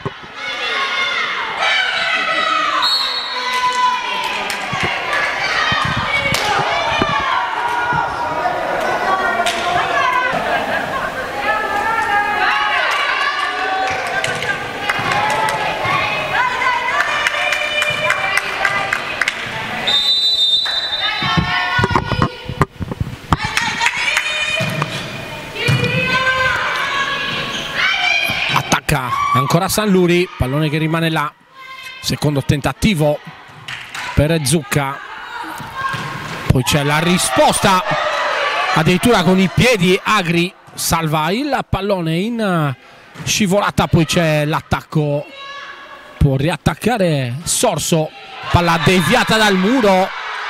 Ancora Sanluri, pallone che rimane là, secondo tentativo per Zucca, poi c'è la risposta addirittura con i piedi. Agri salva il pallone in scivolata, poi c'è l'attacco, può riattaccare Sorso, palla deviata dal muro.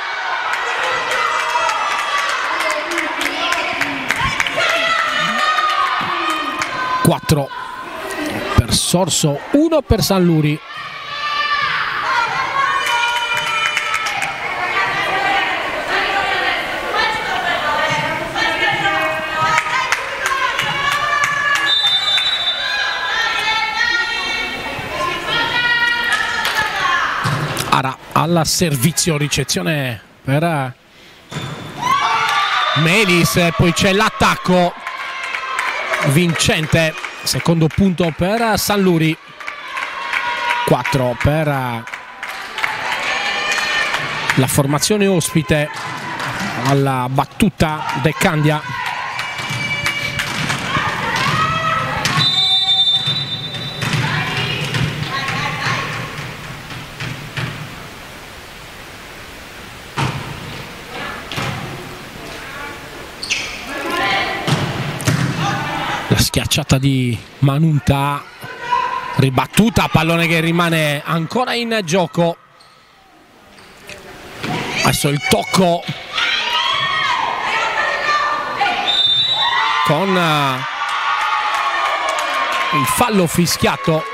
Quattro per Sorso, 1 per Sanluri. Ara al servizio, ricezione per Melis, poi c'è l'attacco vincente, secondo punto per Sanluri. 4 per la formazione ospite alla battuta De Candia. La schiacciata di Manunta, ribattuta, pallone che rimane ancora in gioco. Adesso il tocco con il fallo fischiato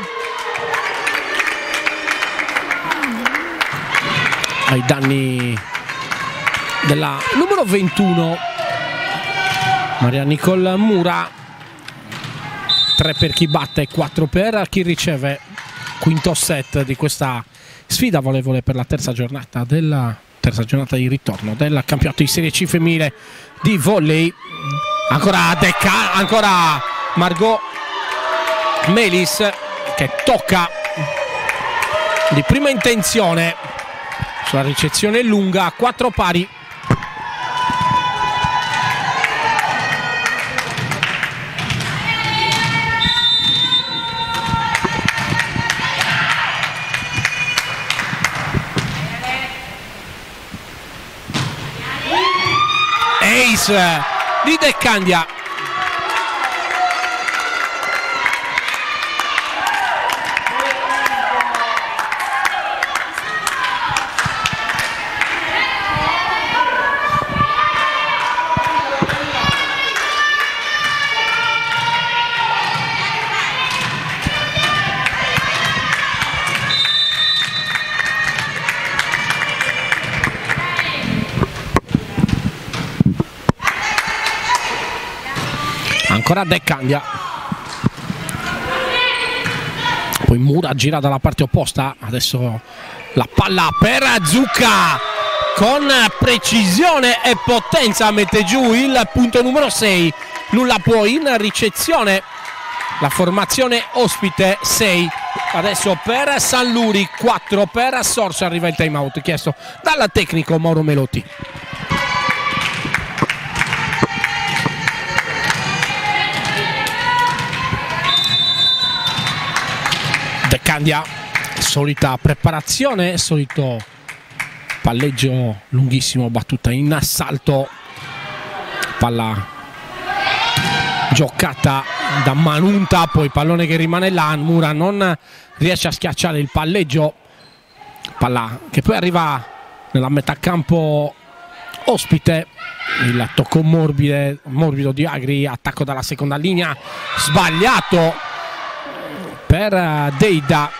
ai danni della numero 21 Maria Nicole Mura. 3 per chi batte e 4 per chi riceve. Quinto set di questa sfida volevole per la terza giornata di ritorno del campionato di Serie C femminile di volley. Ancora Margot Melis che tocca di prima intenzione sulla ricezione lunga. 4 pari. Ace di De Candia. Ancora De Candia, poi Mura gira dalla parte opposta, adesso la palla per Zucca, con precisione e potenza mette giù il punto numero 6. Lullapuo in ricezione, la formazione ospite 6, adesso per San Luri 4, per Sorso arriva il time out chiesto dal tecnico Mauro Melotti. De Candia, solita preparazione, solito palleggio lunghissimo, battuta in assalto, palla giocata da Manunta, poi pallone che rimane là, Mura non riesce a schiacciare il palleggio, palla che poi arriva nella metà campo ospite, il tocco morbido di Agri, attacco dalla seconda linea, sbagliato per Deida.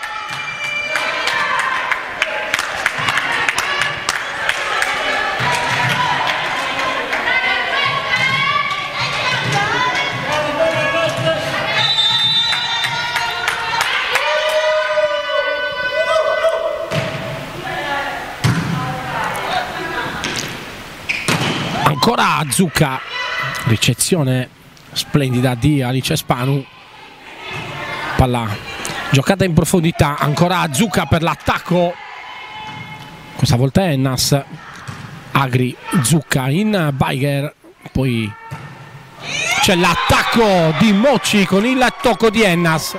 Ancora Zucca, ricezione splendida di Alice Spanu, palla giocata in profondità, ancora Zucca per l'attacco, questa volta Ennas, Agri, Zucca in Baiger, poi c'è l'attacco di Mocci con il tocco di Ennas.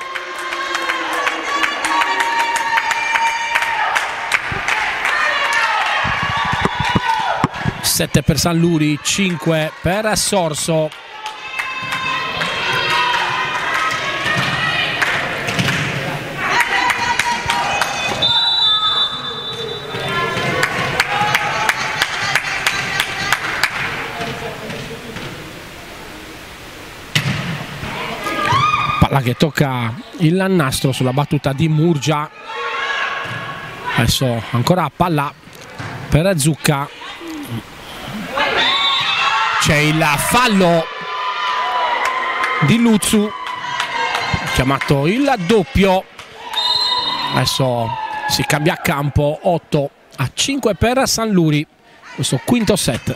Sette per San Luri, 5 per Sorso. Palla che tocca il nastro sulla battuta di Murgia. Adesso ancora palla per Zucca. C'è il fallo di Luzzu, chiamato il doppio, adesso si cambia campo, 8-5 per San Luri, questo quinto set.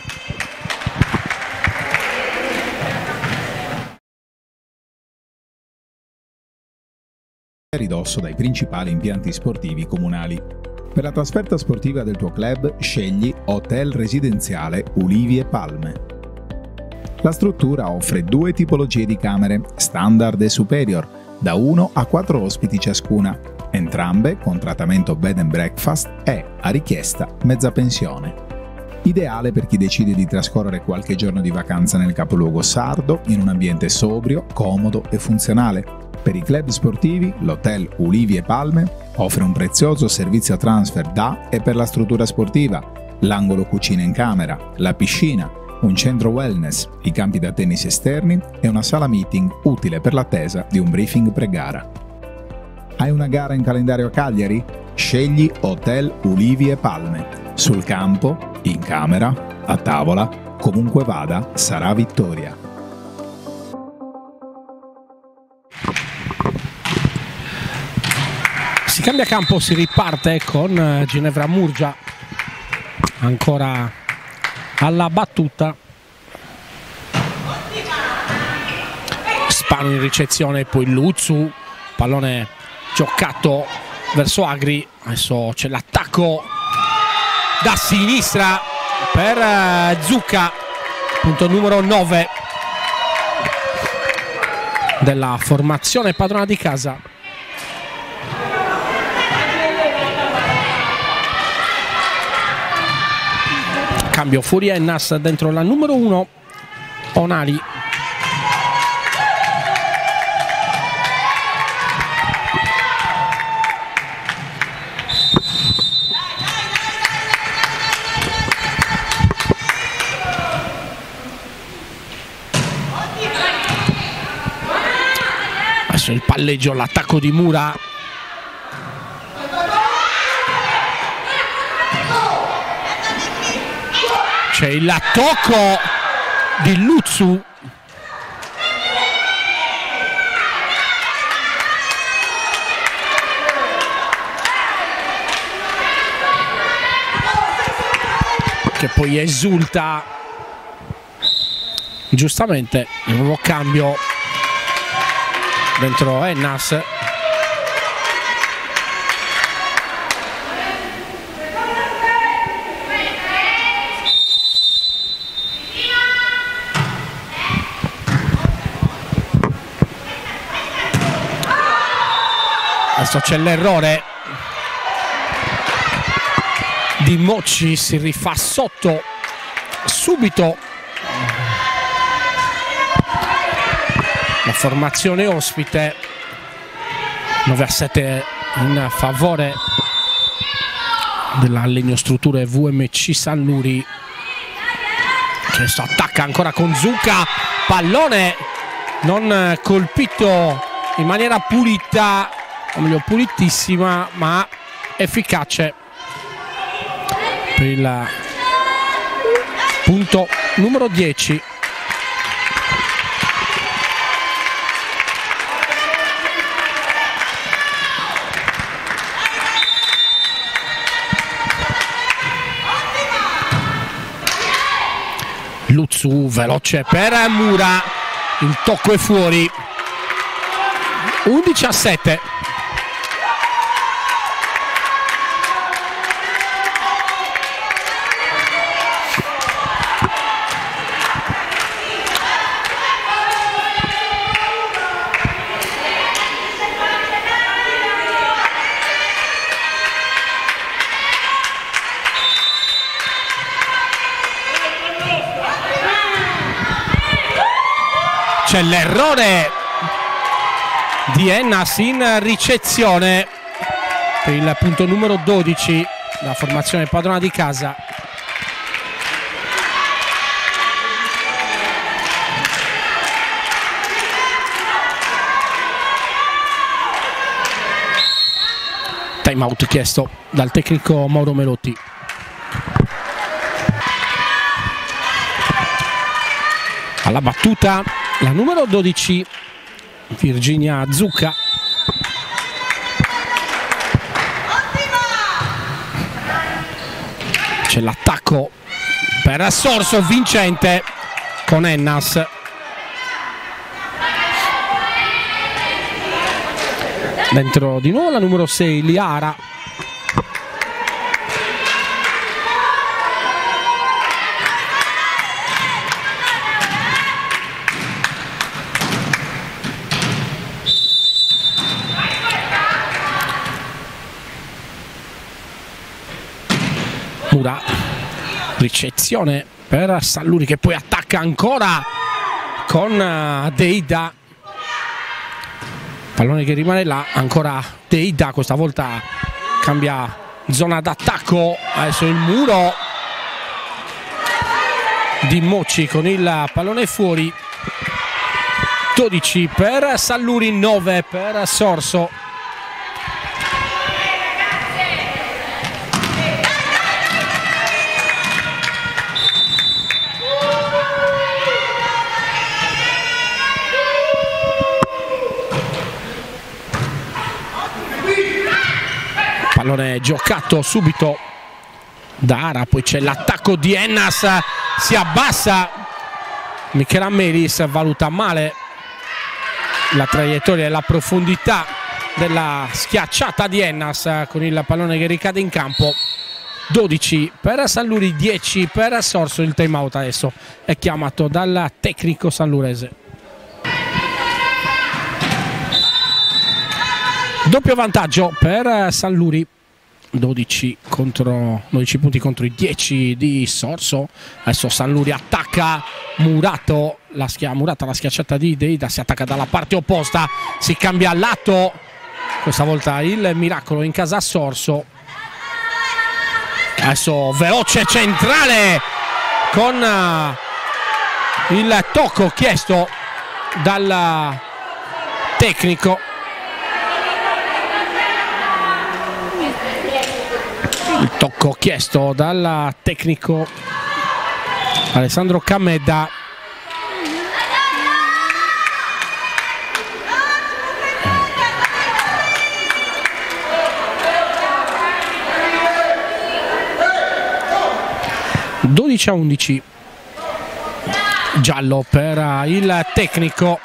Ridosso dai principali impianti sportivi comunali. Per la trasferta sportiva del tuo club scegli Hotel Residenziale Ulivi e Palme. La struttura offre 2 tipologie di camere, standard e superior, da 1 a 4 ospiti ciascuna, entrambe con trattamento bed and breakfast e, a richiesta, mezza pensione. Ideale per chi decide di trascorrere qualche giorno di vacanza nel capoluogo sardo in un ambiente sobrio, comodo e funzionale. Per i club sportivi, l'Hotel Ulivi e Palme offre un prezioso servizio transfer da e per la struttura sportiva, l'angolo cucina in camera, la piscina, un centro wellness, i campi da tennis esterni e una sala meeting utile per l'attesa di un briefing pre-gara. Hai una gara in calendario a Cagliari? Scegli Hotel Ulivi e Palme. Sul campo, in camera, a tavola, comunque vada, sarà vittoria. Si cambia campo, si riparte con Ginevra Murgia ancora alla battuta, Spano in ricezione, poi Luzzu, pallone giocato verso Agri, adesso c'è l'attacco da sinistra per Zucca, punto numero 9 della formazione padrona di casa. Cambio fuori Ennas, dentro la numero 1 Onali. Adesso il palleggio, l'attacco di Mura. C'è il tocco di Luzzu. che poi esulta giustamente. Il nuovo cambio dentro Ennas. Adesso c'è l'errore di Mocci, si rifà sotto subito la formazione ospite. 9-7 in favore della Legno Strutture VMC Sannuri, che adesso attacca ancora con Zucca, pallone non colpito in maniera pulita, o meglio pulitissima, ma efficace per il punto numero 10. Luzzu veloce per Mura, il tocco è fuori. 11-7. C'è l'errore di Ennas in ricezione per il punto numero 12, la formazione padrona di casa. Time out chiesto dal tecnico Mauro Melotti. Alla battuta la numero 12 Virginia Zucca. C'è l'attacco per Sorso vincente con Ennas. Dentro di nuovo la numero 6 Liara. Mura, ricezione per Salluri che poi attacca ancora con Deida. Pallone che rimane là, ancora Deida, questa volta cambia zona d'attacco. Adesso il muro di Mocci con il pallone fuori. 12 per Salluri, 9 per Sorso. Pallone giocato subito da Ara, poi c'è l'attacco di Ennas, si abbassa Michela Melis, valuta male la traiettoria e la profondità della schiacciata di Ennas con il pallone che ricade in campo. 12 per Salluri, 10 per Sorso. Il time out adesso è chiamato dal tecnico sallurese. Doppio vantaggio per Salluri, 12 punti contro i 10 di Sorso. Adesso Salluri attacca, Murata, la schiacciata di Deida, si attacca dalla parte opposta, si cambia lato, questa volta il miracolo in casa Sorso. Adesso veloce centrale con il tocco chiesto dal tecnico. Il tocco chiesto dal tecnico Alessandro Camedda. 12-11, giallo per il tecnico.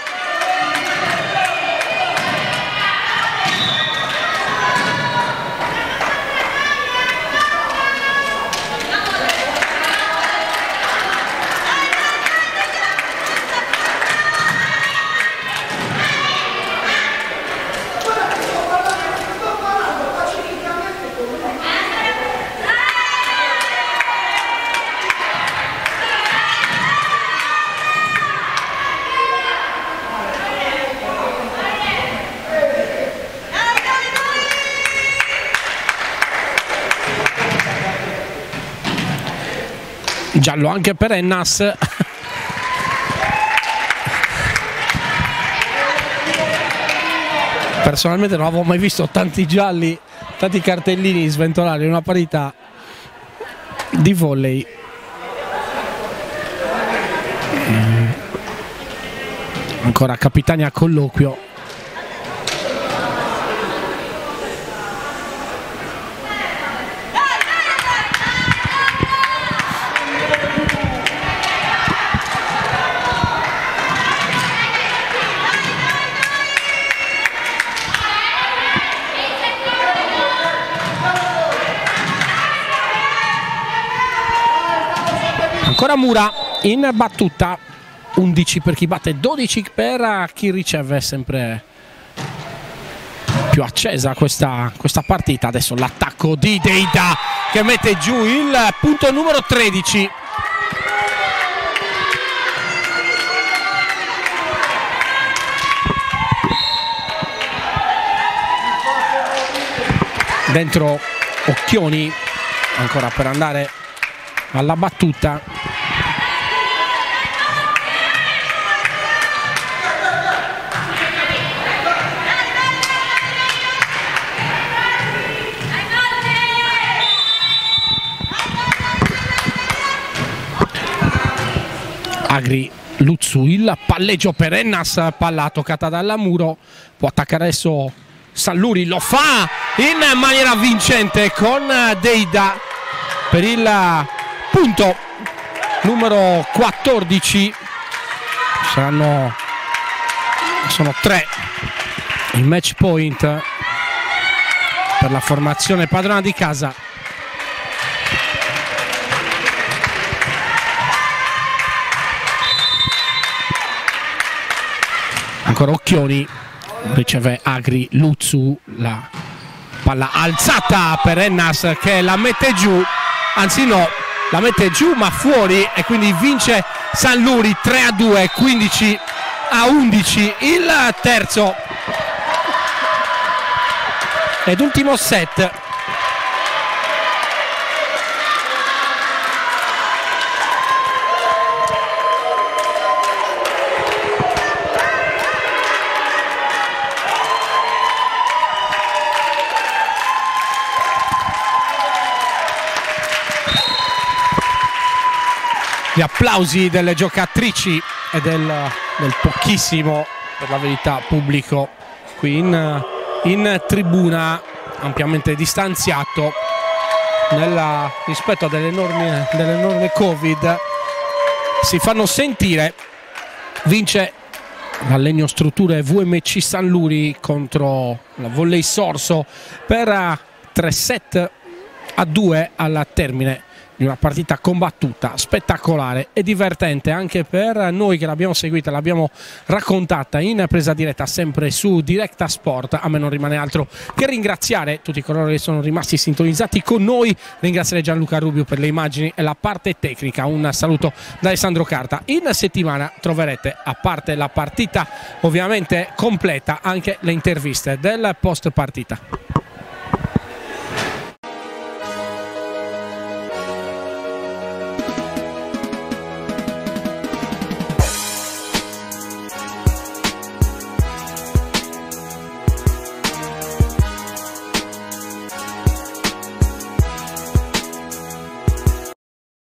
Giallo anche per Ennas. Personalmente non avevo mai visto tanti gialli, tanti cartellini sventolare in una parità di volley. Ancora Capitani a colloquio. Ancora Mura in battuta, 11 per chi batte, 12 per chi riceve. Sempre più accesa questa partita. Adesso l'attacco di Deida che mette giù il punto numero 13. Dentro Occhioni ancora per andare alla battuta. Agri Luzzu, il palleggio per Ennas, palla toccata dalla Muro, può attaccare adesso Salluri, lo fa in maniera vincente con Deida per il punto numero 14. Sono 3 il match point per la formazione padrona di casa. Ancora Occhioni, riceve Agri Luzzu, la palla alzata per Ennas che la mette giù, anzi no, la mette giù ma fuori, e quindi vince Salluri 3-2, 15-11, il terzo ed ultimo set. Gli applausi delle giocatrici e del pochissimo, per la verità, pubblico qui in tribuna, ampiamente distanziato rispetto delle norme Covid, si fanno sentire. Vince la Legno Strutture VMC Salluri contro la Volley Sorso per 3-2 al termine di una partita combattuta, spettacolare e divertente anche per noi che l'abbiamo seguita, l'abbiamo raccontata in presa diretta sempre su Directa Sport. A me non rimane altro che ringraziare tutti coloro che sono rimasti sintonizzati con noi, ringraziare Gianluca Rubio per le immagini e la parte tecnica. Un saluto da Alessandro Carta. In settimana troverete, a parte la partita ovviamente completa, anche le interviste del post partita.